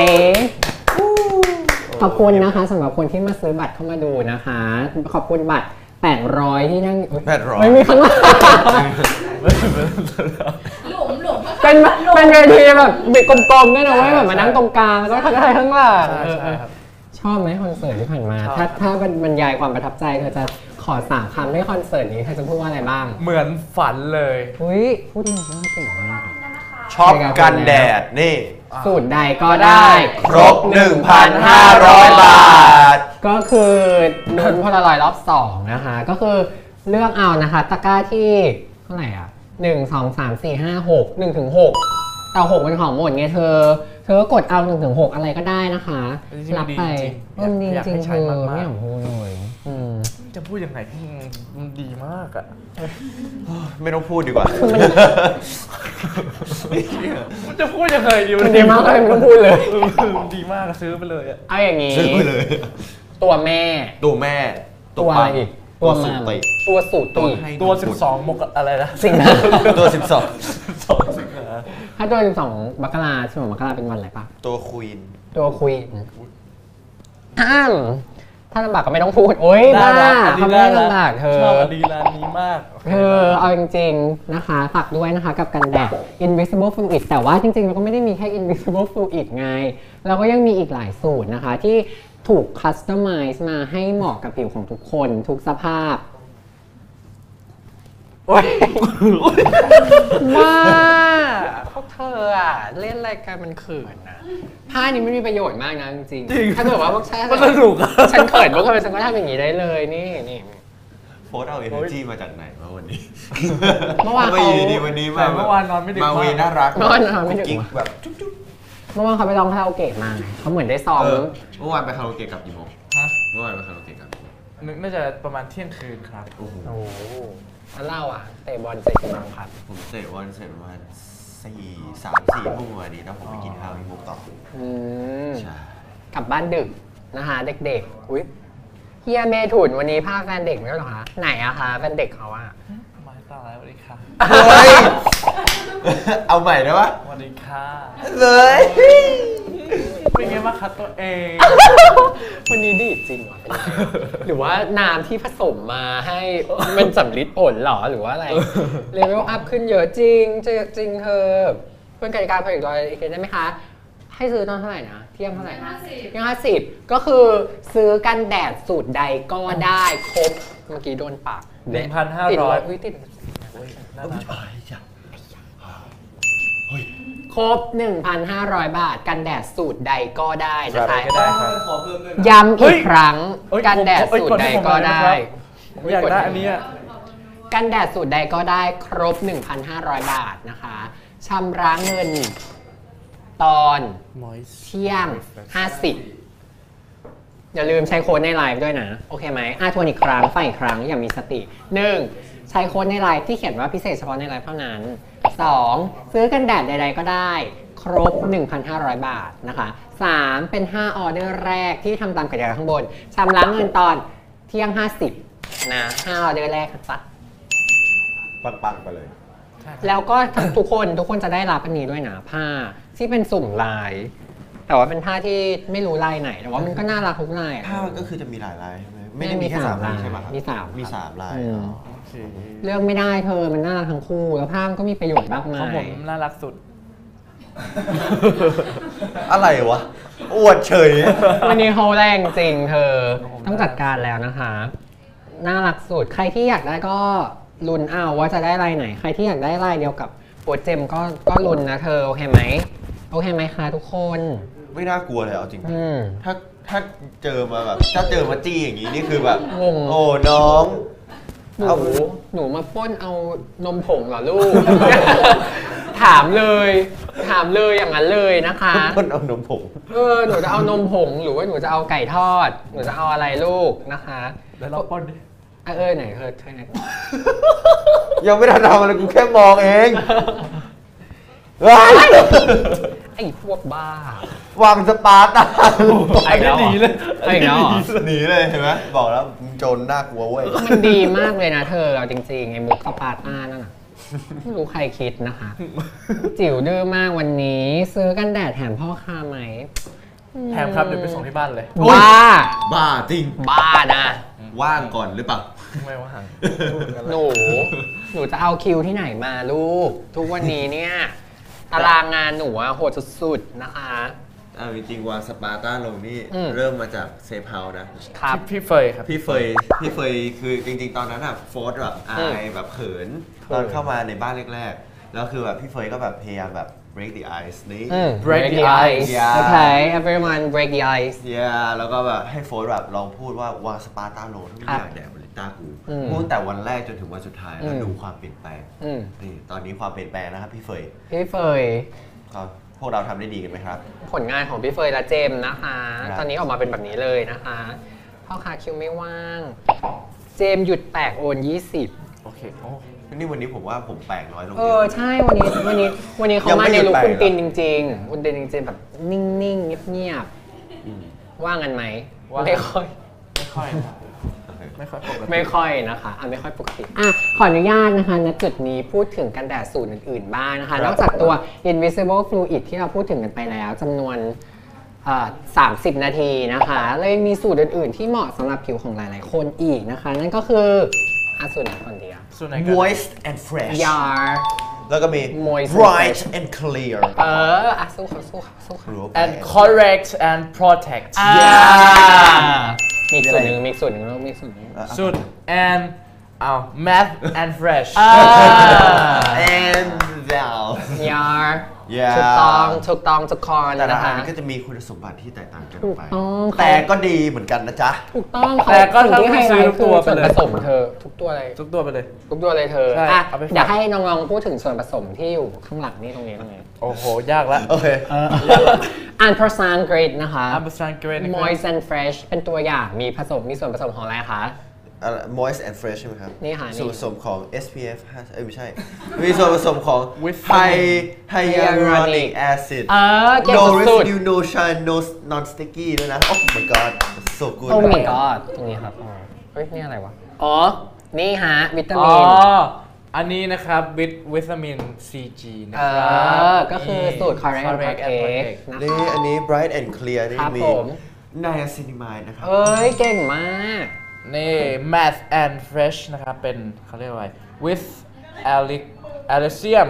ขอบคุณนะคะสำหรับคนที่มาซื้อบัตรเข้ามาดูนะคะ ขอบคุณบัตร 800 ที่นั่งอุ๊ย 800 ไม่มีข้างล่างหลุมหลุมเป็นเวทีแบบเด็กกลมๆด้วยนะเว้ยแบบมานั่งตรงกลางแล้วก็ทักทายข้างล่างใช่ครับชอบไหมคอนเสิร์ตที่ผ่านมาชอบถ้าบรรยายความประทับใจเธอจะขอ3 คำให้คอนเสิร์ตนี้เธอจะพูดว่าอะไรบ้างเหมือนฝันเลยอุ้ยพูดดีมากเก่งมากช็อปกันแดดนี่สูตรใดก็ได้ครบ 1,500 บาทก็คือลุ้นพลารอยรอบ 2 นะคะ ก็คือเลือกเอานะคะ ตะกร้าที่เท่าไหร่อ่ะ 1 2 3 4 5 6 1 ถึง 6 แต่ 6 เป็นของหมดไงเธอเธอก็กดเอา1 ถึง 6อะไรก็ได้นะคะรับไปมันดีจริงเธอไม่อยากพูดเลยจะพูดยังไงมันดีมากอะไม่ต้องพูดดีกว่ามันจะพูดยังไงดีมันดีมากเลยไม่ต้องพูดเลยมันดีมากซื้อไปเลยอะเอาอย่างนี้ซื้อไปเลยตัวแม่ตัวอะไรอีกตัวสุติตัว12 มกอะไรนะสิงหาตัว12 สิงหาถ้าตัว12 มกรา12 มกราเป็นวันอะไรปะตัวควีนถ้าลำบากก็ไม่ต้องพูดโอ๊ยบ้าเขาไม่ลำบากเธอชอบอดีร้านนี้มากเอาจริงๆนะคะฝากด้วยนะคะกับกันแดด Invisible Fluid แต่ว่าจริงๆเราก็ไม่ได้มีแค่ Invisible Fluid ไงเราก็ยังมีอีกหลายสูตรนะคะที่ถูกคัสตอมไมซ์มาให้เหมาะกับผิวของทุกคนทุกสภาพว่าพวกเธออะเล่นรายการมันเขินนะผ้านี้ไม่มีประโยชน์มากนะจริงๆถ้าเกิดว่าพวกฉันสนุกฉันเขินพวกเธอฉันก็ทำอย่างนี้ได้เลยนี่โฟร์เอา energy มาจากไหนวันนี้เมื่อวานเขาวันนี้มาเมื่อวานนอนไม่ดึกมาวีน่ารักเมื่อวานนอนไม่ดึกแบบจุ๊บเมื่อวานเขาไปร้องคาราโอเกะมาเขาเหมือนได้ซ้อมเมื่อวานไปคาราโอเกะกับกี่โมงเมื่อวานไปคาราโอเกะกับน่าจะประมาณเที่ยงคืนครับโอ้โหแล้วเล่าเตะบอลเสร็จกี่โมงครับผมเตะบอลเสร็จประมาณ3-4 ทุ่มวันนี้แล้วผมไปกินข้าวที่มุกต่อใช่กลับบ้านดึกนะคะเด็กๆอุ้ยเฮียเมถุนวันนี้พาแฟนเด็กไม่ใช่หรอคะไหนอะคะแฟนเด็กเขาอะมาต่อแล้วสวัสดีค่ะเอาใหม่ได้ปะสวัสดีค่ะเลยเป็นไงบ้างคะตัวเองวันนี้ดีจริงเหรอหรือว่าน้ำที่ผสมมาให้มันสำลิดผลหรอหรือว่าอะไรเลเวลอัพขึ้นเยอะจริงเธอเพื่อนกติกาผลิตรอยอีกได้ไหมคะให้ซื้อตอนเท่าไหร่นะเที่ยงเท่าไหร่เที่ยง50ก็คือซื้อกันแดดสูตรใดก็ได้ครบเมื่อกี้โดนปาก 1,500 ติดครบ 1,500 บาทกันแดดสูตรใดก็ได้นะคะย้ำอีกครั้งกันแดดสูตรใดก็ได้อยากได้อันนี้กันแดดสูตรใดก็ได้ครบ 1,500 บาทนะคะชำระเงินตอนเที่ยง 50อย่าลืมใช้โค้ดในไลฟ์ด้วยนะโอเคไหมทวนอีกครั้งฟังอีกครั้งอย่ามีสติ 1. ใช้โค้ดในไลฟ์ที่เขียนว่าพิเศษเฉพาะในไลฟ์เท่านั้น 2. ซื้อกันแดดใดๆก็ได้ครบ 1,500 บาทนะคะ3. เป็น5ออเดอร์แรกที่ทำตามกติกาข้างบนชำระเงินตอนเที่ยง 50นะ5ออเดอร์แรกจ้ะปังๆไปเลยแล้วก็ทุกคนจะได้รับอันนี้ด้วยนะผ้าที่เป็นสุ่มลายแต่ว่าเป็นผ้าที่ไม่รู้ลายไหนแต่ว่ามันก็น่ารักทุกลายผ้าก็คือจะมีหลายลายใช่ไหมไม่ได้มีแค่3ลายใช่ไหมมี 3ลายเลือกไม่ได้เธอมันน่ารักทั้งคู่แล้วผ้าก็มีประโยชน์มากมายผมน่ารักสุดอะไรวะอวดเฉยวันนี้เขาแรงจริงเธอต้องจัดการแล้วนะคะน่ารักสุดใครที่อยากได้ก็ลุ้นเอาว่าจะได้ลายไหนใครที่อยากได้ลายเดียวกับโปรเจมก็ลุ้นนะเธอโอเคไหมคะทุกคนไม่น่ากลัวเลยเอาจริงถ้าเจอมาแบบถ้าเจอมาจี้อย่างนี้นี่คือแบบโอ้น้องหนูมาป้นเอานมผงเหรอลูก ถามเลยอย่างนั้นเลยนะคะป้นเอานมผงหนูจะเอานมผงหรือว่าหนูจะเอาไก่ทอดหนูจะเอาอะไรลูกนะคะแล้วเราป้นดิไหนเธอไหนยังไม่ทันทำอะไรกูแค่มองเองไอ้พวกบ้าวางสปาร์ตาไอ้หนีเลยหนีเลยเห็นไหมบอกแล้วโจรน่ากลัวเว้ยมันดีมากเลยนะเธอเอาจริงๆไอ้มุกสปาร์ตานั่นน่ะไม่รู้ใครคิดนะคะจิ๋วดื้อมากวันนี้ซื้อกันแดดแถมพ่อค้าไหมแถมครับเดี๋ยวไปส่งที่บ้านเลยบ้าจริงบ้านะว่างก่อนหรือเปล่าไม่ว่างหนูจะเอาคิวที่ไหนมาลูกทุกวันนี้เนี่ยตารางงานหนูโหดสุดๆนะคะจริงๆวางสปาร์ต้าลงนี่เริ่มมาจากเซฟเฮาส์นะครับพี่เฟยครับพี่เฟยคือจริงๆตอนนั้นอะโฟร์แบบอายแบบเขินตอนเข้ามาในบ้านแรกๆแล้วคือแบบพี่เฟยก็แบบพยายามแบบ break the ice นี่ break the ice okay everyone break the ice แล้วก็แบบให้โฟร์แบบลองพูดว่าวางสปาร์ต้าลงทุกอย่างแดดบริต้ากูพูดแต่วันแรกจนถึงวันสุดท้ายแล้วดูความเปลี่ยนแปลงนี่ตอนนี้ความเปลี่ยนแปลงนะครับพี่เฟยครับผวกเราทำได้ดีกันไหมครับผลงานของพี่เฟยและเจมส์นะคะตอนนี้ออกมาเป็นแบบนี้เลยนะคะพ่อค้าคิวไม่ว่างเจมส์หยุดแปลกโอน20 โอเคโอ้นี่วันนี้ผมว่าผมแปลกน้อยลงใช่วันนี้เขามาในลุคคุณตินจริงๆคุณตินจริงๆแบบนิ่งๆเงียบๆว่างกันไหมไม่ค่อยไม่ค่อยนะคะไม่ค่อยปกติขออนุญาตนะคะณจุดนี้พูดถึงกันแดดสูตรอื่นๆบ้างนะคะนอกจากตัว Invisible Fluid ที่เราพูดถึงกันไปแล้วจำนวน30 นาทีนะคะเลยมีสูตรอื่นๆที่เหมาะสำหรับผิวของหลายๆคนอีกนะคะนั่นก็คือสูตรไหนก่อนดีสูตรไหน Moist and Fresh แล้วก็มี Bright and Clear สู้ค่ะ and correct and protect มีสูตรหนึ่งสูตร and math and fresh and val ถูกต้องทุกคนแต่ละอันก็จะมีคุณสมบัติที่แตกต่างกันไปแต่ก็ดีเหมือนกันนะจ๊ะถูกต้องแต่ก็ที่ให้ซื้อทุกตัวไปเลยผสมเธอทุกตัวเลยเธออยากให้น้องๆพูดถึงส่วนผสมที่อยู่ข้างหลังนี่ตรงนี้โอ้โหยากละโอเคอัน percent grade นะคะ grade moist and fresh เป็นตัวอย่างมีส่วนผสมของอะไรคะ moist and fresh ใช่ไหมครับนี่ค่ะส่วนผสมของ SPF 5ไม่ใช่มีส่วนผสมของ hyaluronic acid no residue no shine no non sticky ด้วยนะ oh my god so good โอ้ my god ตรงนี้ครับเฮ้ยนี่อะไรวะนี่ฮะวิตามินอันนี้นะครับวิตามิน CG นะครับก็คือสูตร correct and protect นี่อันนี้ bright and clear นี่มี niacinamide นะครับเก่งมากนี่ math and fresh นะครับเป็นเขาเรียกว่า with alicium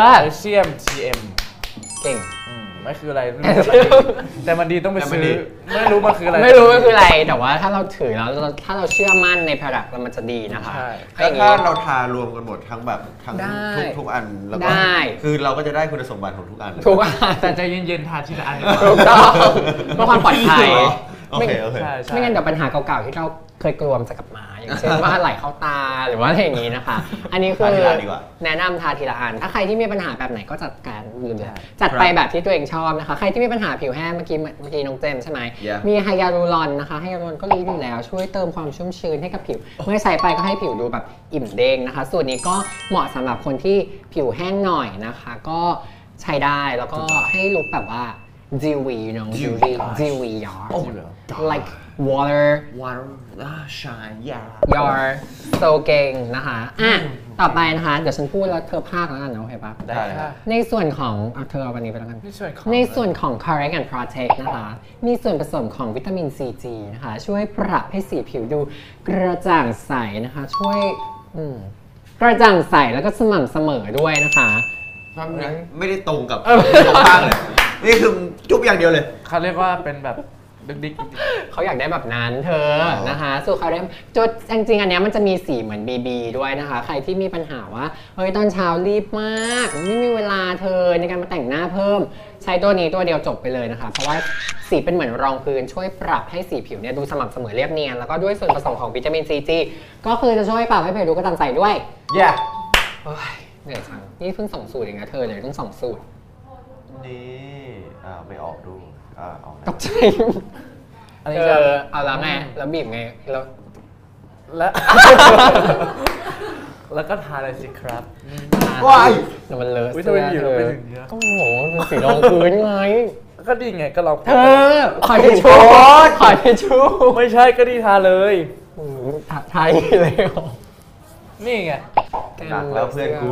TM เก่งไม่คืออะไรแต่มันดีต้องไปซื้อไม่รู้มันคืออะไรแต่ว่าถ้าเราถือแล้วถ้าเราเชื่อมั่นใน product แล้วมันจะดีนะคะถ้าเราทารวมกันหมดทั้งแบบทั้งทุกอันแล้วก็คือเราก็จะได้คุณสมบัติของทุกอันแต่ใจเย็นๆทานทีละอันถูกต้องเพื่อความปลอดภัยไม่งั้นเดี๋ยวปัญหาเก่าๆที่เราเคยกลัวมันจะกลับมาอย่างเช่นว่าไหลเข้าตาหรือว่าอะไรอย่างนี้นะคะอันนี้คือแนะนำทาทีละอันถ้าใครที่มีปัญหาแบบไหนก็จัดการจัดไปแบบที่ตัวเองชอบนะคะใครที่มีปัญหาผิวแห้งเมื่อกี้น้องเจมใช่ไหมมีไฮยาลูรอนนะคะไฮยาลูรอนก็รู้อยู่แล้วช่วยเติมความชุ่มชื้นให้กับผิวเมื่อใช้ไปก็ให้ผิวดูแบบอิ่มเด้งนะคะส่วนนี้ก็เหมาะสำหรับคนที่ผิวแห้งหน่อยนะคะก็ใช้ได้แล้วก็ให้ลุคแบบว่า dewy you know dewy like water shine you're so เก่งนะคะต่อไปนะคะเดี๋ยวฉันพูดแล้วเธอพากแล้วกันนะโอเคปะได้ค่ะในส่วนของเธอเอาวันนี้ไปแล้วกันในส่วนของ correct and protect นะคะมีส่วนผสมของวิตามิน CG นะคะช่วยปรับให้สีผิวดูกระจ่างใสนะคะช่วยกระจ่างใสแล้วก็สม่ำเสมอด้วยนะคะไม่ได้ตรงกับตรงข้างเลยนี่คือจุ๊บอย่างเดียวเลยเขาเรียกว่าเป็นแบบดิ๊กเขาอยากได้แบบนั้นเธอนะคะส่วนเขาเรียกจุดจริงๆอันนี้มันจะมีสีเหมือนBBด้วยนะคะใครที่มีปัญหาว่าเฮ้ยตอนเช้ารีบมากไม่มีเวลาเธอในการมาแต่งหน้าเพิ่มใช้ตัวนี้ตัวเดียวจบไปเลยนะคะเพราะว่าสีเป็นเหมือนรองพื้นช่วยปรับให้สีผิวเนี่ยดูสม่ำเสมอเรียบเนียนแล้วก็ด้วยส่วนผสมของวิตามิน CG ก็คือจะช่วยปรับให้ผิวดูกระจ่างใสด้วยเหนื่อยจังนี่เพิ่ง2 สูตรเองนะเธอเลยต้อง2 สูตรนี่ไม่ออกดูตกใจเอาแล้วไงแล้วบีบไงแล้วก็ทาเลยสิครับว้ายมันเลอะวิตามินอยู่ไปถึงก็โหมันสีรองพื้นไงก็ดีไงก็เราขอทิชชู่ไม่ใช่ก็ดีทาเลยทาเลยนี่ไงหนักแล้วเพื่อนกู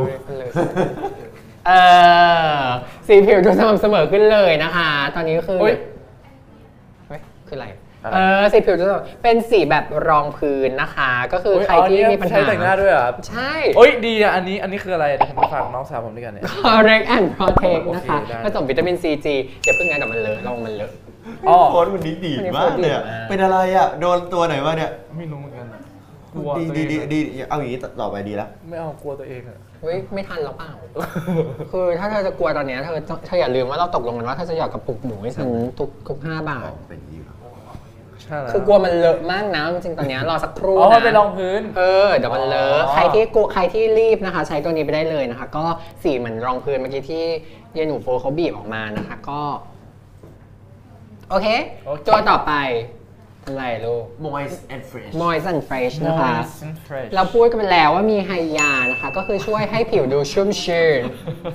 สีผิวดูสม่ำเสมอขึ้นเลยนะคะตอนนี้ก็คือคืออะไรสีผิวจะเป็นสีแบบรองพื้นนะคะก็คือใครที่มีปัญหาใช้แต่งหน้าด้วยครับใช่ดีอ่ะอันนี้คืออะไรผมมาฝากน้องสาวผมด้วยกันเนี่ย correct and protect นะคะผสมวิตามิน CG อย่าเพิ่งงั้นเดี๋ยวมันเลอะลองมันเลอะโค้ดวันนี้ดีมากเลยเป็นอะไรอ่ะโดนตัวไหนวะเนี่ยไม่รู้เหมือนกันดีเอาอย่างนี้ต่อไปดีแล้วไม่เอากลัวตัวเองอ่ะไม่ทันแล้วเปล่าคือถ้าเธอจะกลัวตอนนี้เธออย่าลืมว่าเราตกลงกันว่าถ้าจะหยอดกระปุกหมูให้ฉันทุก5 บาทเป็นยี่หรอใช่แล้วคือกลัวมันเลอะมากนะจริงๆตอนนี้รอสักครู่อ๋อนะไปรองพื้นเดี๋ยวมันเลอะใครที่รีบนะคะ ใช้ตัวนี้ไปได้เลยนะคะ ก็สีเหมือนรองพื้นเมื่อกี้ที่เยนหนูโฟเขาบีบออกมานะคะก็โอเคตัวต่อไปอะไรลูก Moist and fresh Moist and Fresh นะคะ Moist and fresh เราพูดกันไปแล้วว่ามีไฮยานะคะ ก็คือช่วยให้ผิวดูชุ่มชื้น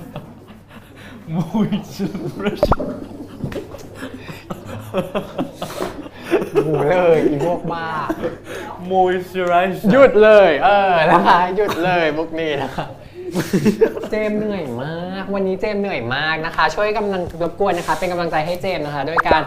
Moist and fresh หูเลยอีพวกบ้า Moisturize หยุดเลยนะคะหยุดเลยมุกนี้นะคะเจมเหนื่อยมาก วันนี้เจมเหนื่อยมากนะคะ ช่วยกำลังรบกวนนะคะ เป็นกำลังใจให้เจมนะคะด้วยการ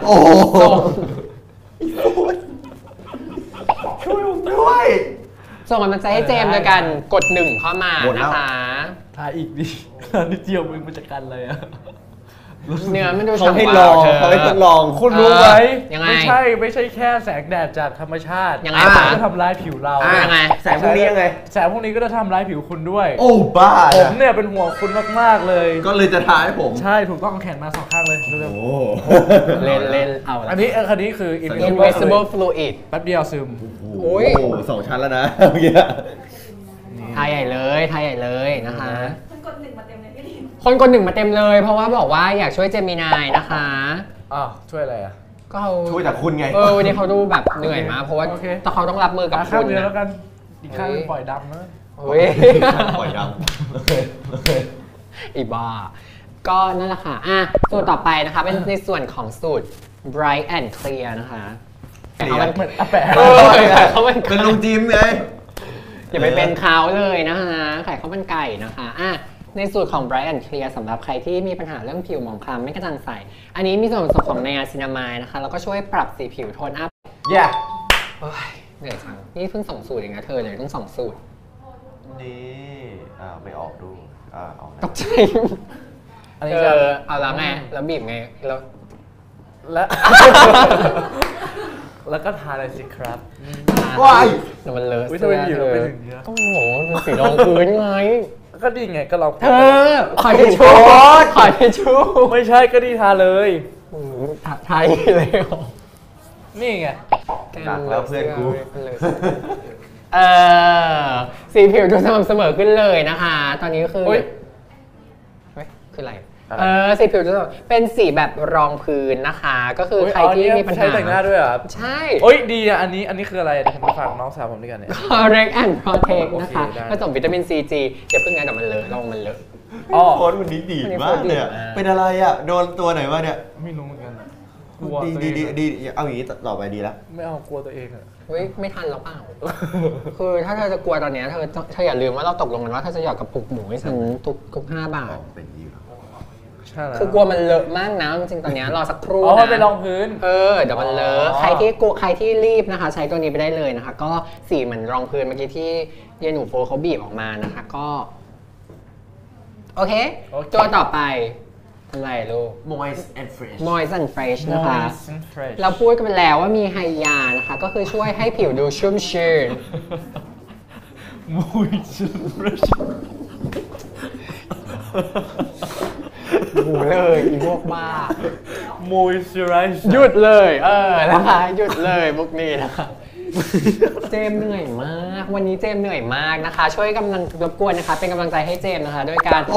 ส่งกำลังใจให้เจมโดยการกด1เข้ามานะคะทาอีกดินิดเดียวมึงมันจะกันเลยอะเนื้อมันดูเขาให้ฉ่ำลองววเขาให้ทดลองคุณรู้ไหมยังไงไม่ใช่แค่แสงแดดจากธรรมชาติยังไงคะจะทำร้ายผิวเรายังไงแสงพวกนี้ยังไงแสงพวกนี้ก็จะทำร้ายผิวคุณด้วยโอ้บ้าผมเนี่ยเป็นห่วงคุณมากๆเลยก็เลยจะทาให้ผมใช่ถูกต้องแขนมา2ข้างเลยเร็วโอ้เล่นเอาๆละอันนี้คือ invisible fluid แป๊บเดียวซึมโอ้ยสองชั้นแล้วนะเมื่อกี้ทายใหญ่เลยนะคะคนกด1มาเต็มเลยพี่ลินคนกด1มาเต็มเลย เพราะว่าบอกว่าอยากช่วยเจมินายนะคะอ้าวช่วยอะไรอ่ะก็เขาช่วยจากคุณไงวันนี้เขาดูแบบเหนื่อยมากเพราะว่าโอเคแต่เขาต้องรับมือกับข้าคุงณเดียวนะแล้วกันอีกข้างปล่อยดำนะเฮ้ยปล่อยดำอีบ้า ก็นั่นแหละค่ะส่วนต่อไปนะคะเป็นในส่วนของสูตร bright and clear นะคะแต่เขามันเหมือนอาแปะเขามันเป็นลุงจิมไงอย่าไปเป็นเขาเลยนะคะไข่ข้าวมันไก่นะคะในสูตรของ bright and clear สำหรับใครที่มีปัญหาเรื่องผิวหมองคล้ำไม่กระจ่างใสอันนี้มีส่วนผสมของไนอาซินามายนะคะแล้วก็ช่วยปรับสีผิวโทนอัพ yeah เหนื่อยจังนี่เพิ่ง2 สูตรเองนะเธอเลยต้อง2 สูตรนี่ไม่ออกดูออกตกใจอันนี้จะเอาแล้วไงแล้วบีบไงแล้วและ แล้วก็ทาอะไรสิครับว้ายเดี๋ยวมันเลอะอุ๊ยเสื้อทำไมอยู่เธอไปถึงเนี้ยต้องโหมันสีรองพื้นไงก็ดีไงก็ลองเธอขอทิชชู่ขอทิชชู่ไม่ใช่ก็ดีทาเลยไทยเลยเหรอนี่ไงหนักแล้วเพื่อนกูสีผิวดูสม่ำเสมอขึ้นเลยนะคะ ตอนนี้ก็คืออุ๊ยเฮ้ยคืออะไรอะไรสีผิวดูสม่ำเป็นสีแบบรองพื้นนะคะ ก็คือใครที่มีปัญหาใช้แต่งหน้าด้วยเหรอครับใช่โอ้ยดีอ่ะอันนี้คืออะไรเดี๋ยวผมไปฝากน้องสาวผมด้วยกันเนี่ย Correct and Protect โอเคนะคะได้ผสมวิตามินซีจีอย่าเพิ่งไงเดี๋ยวมันเลอะลองมันเลอะอ๋อโค้ดวันนี้ดีดมากเลยอะเป็นอะไรอ่ะ โดนตัวไหนวะเนี่ยไม่รู้เหมือนกันอะกลัวดีตัวดีเองดีอะดีเอาอย่างนี้ต่อไปดีแล้วไม่เอากลัวตัวเองอะเฮ้ยไม่ทันแล้วเปล่า คือถ้าเธอจะกลัวตอนเนี้ยเธออย่าลืมว่าเราตกลงกันว่าเธอจะหยอดกระปุกหมูให้ฉันทุก5 บาทเป็นอย่างนี้เหรอใช่แล้วคือกลัวมันเลอะมากนะจริงๆตอนเนี้ยรอสักครู่อ๋อนะไปรองพื้นเดี๋ยวมันเลอะอ๋อใครที่รีบนะคะ ใช้ตัวนี้ไปได้เลยนะคะ ก็สีเหมือนรองพื้นเมื่อกี้ที่เยนหนูโฟเขาบีบออกมานะคะก็โอเคตัวต่อไปอะไรลูก Moist and fresh Moist and Fresh นะคะ Moist and fresh เราพูดกันไปแล้วว่ามีไฮยานะคะ ก็คือช่วยให้ผิวดูชุ่มชื้น Moist and fresh หูเลยอีพวกบ้า Moisturize หยุดเลยนะคะหยุดเลยมุกนี้นะคะเจมเหนื่อยมาก วันนี้เจมเหนื่อยมากนะคะ ช่วยกำลังรบกวนนะคะ เป็นกำลังใจให้เจมนะคะด้วยการ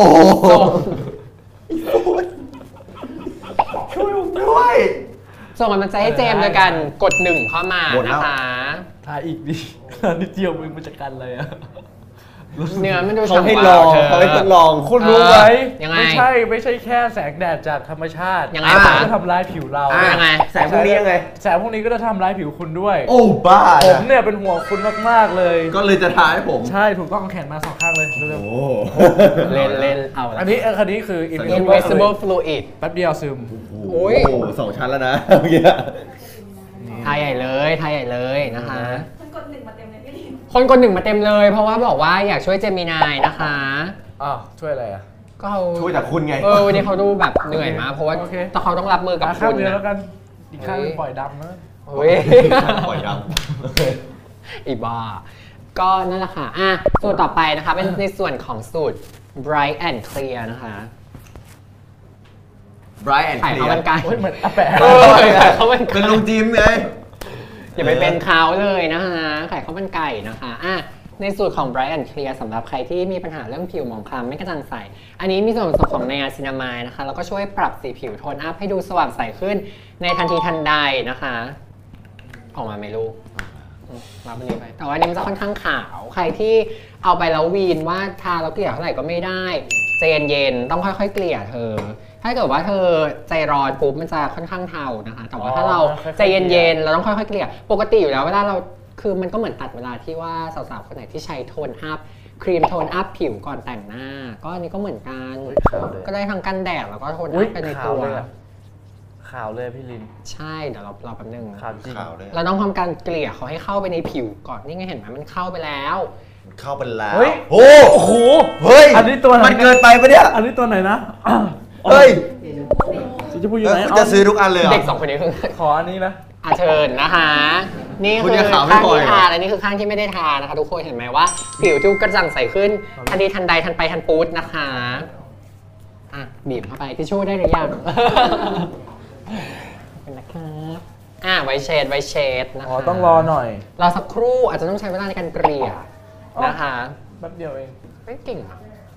ส่งกำลังใจให้เจมโดยการกด1เข้ามานะคะทาอีกดินิดเดียวมึงมันจะกันเลยอะเนื้อมันดูเขาฉ่ำให้วลวองเธอเขาให้ทดลองคุณรู้ไหมยังไงไม่ใช่แค่แสงแดดจากธรรมชาติยังไงคะจะทำร้ายผิวเรายังไงแสงพวกนี้ยังไงแสงพวกนี้ก็จะทำร้ายผิวคุณด้วยโอ้บ้าผมเนี่ยเป็นห่วงคุณมากๆเลยก็เลยจะทาให้ผมใช่ถูกต้องแขนมา2ข้างเลยเร็วโอ้เล่นเอาๆอันนี้คือ invisible fluid แป๊บเดียวซึมโอ้ยสองชั้นแล้วนะเมื่อกี้ทายใหญ่เลยนะคะคนกด1มาเต็มเลยพี่ลินคนกด1มาเต็มเลย เพราะว่าบอกว่าอยากช่วยเจมินายนะคะอ้าวช่วยอะไรอ่ะก็เขาช่วยจากคุณไงวันนี้เขาดูแบบเหนื่อยมากเพราะว่าโอเคแต่เขาต้องรับมือกับข้างคุณเดียวนะแล้วกันอีกข้างปล่อยดำนะเฮ้ยปล่อยดอีบ้า ก็นั่นแหละค่ะส่วนต่อไปนะคะเป็นในส่วนของสูตร bright and clear นะคะ Bright and ไข่ข้าวมัน clear ไก่โอ้ยเหมือนอาแปะไข่ข้าวมันไก่เป็นลุงจิมไงอย่าไปเป็นเขาเลยนะคะไข่ข้าวมันไก่นะคะในสูตรของ Bright and Clear สำหรับใครที่มีปัญหาเรื่องผิวหมองคล้ำไม่กระจ่างใสอันนี้มีส่วนผสมของไนอาซินามายนะคะแล้วก็ช่วยปรับสีผิวโทนอัพให้ดูสว่างใสขึ้นในทันทีทันใดนะคะออกมาไหมลูกรับอันนี้ไปแต่ว่าอันนี้มันจะค่อนข้างขาวใครที่เอาไปแล้ววีนว่าทาแล้วเกลี่ยเท่าไหร่ก็ไม่ได้ใจเย็นๆต้องค่อยๆเกลี่ยเธอถ้าเกิดว่าเธอใจร้อนปุ๊บมันจะค่อนข้างเทานะคะแต่ว่าถ้าเราใจเย็นๆเราต้องค่อยๆเกลี่ยปกติอยู่แล้วเวลาเราคือมันก็เหมือนตัดเวลาที่ว่าสาวๆคนไหนที่ใช้โทนอัพครีมโทนอัพผิวก่อนแต่งหน้าก็อันนี้ก็เหมือนกันก็ได้ทั้งกันแดดแล้วก็โทนอัพไปในตัวขาวเลยพี่ลินใช่เดี๋ยวเราแป๊บนึงขาวจริงเราต้องทำการเกลี่ยเขาให้เข้าไปในผิวก่อนนี่ไงเห็นไหมมันเข้าไปแล้วเข้าไปแล้วโอ้โหเฮ้ยอันนี้ตัวไหนมันเกินไปปะเนี่ยอันนี้ตัวไหนนะเฮ้ยจะพูดอยู่ไหนจะซื้อทุกอันเลยเด็ก2คนนี้คือขออันนี้นะเชิญนะคะนี่คือข้างที่ทาและนี่คือข้างที่ไม่ได้ทานะคะทุกคนเห็นไหมว่าผิวทุกกระจ่างใสขึ้นทันทีทันใดทันไปทันปุ๊ดนะคะบีบเข้าไปทิชชู่ได้หรือยังนะครับไวเชดนะคะต้องรอหน่อยรอสักครู่อาจจะต้องใช้เวลาในการเกลี่ยนะคะแป๊บเดียวเองไม่เก่ง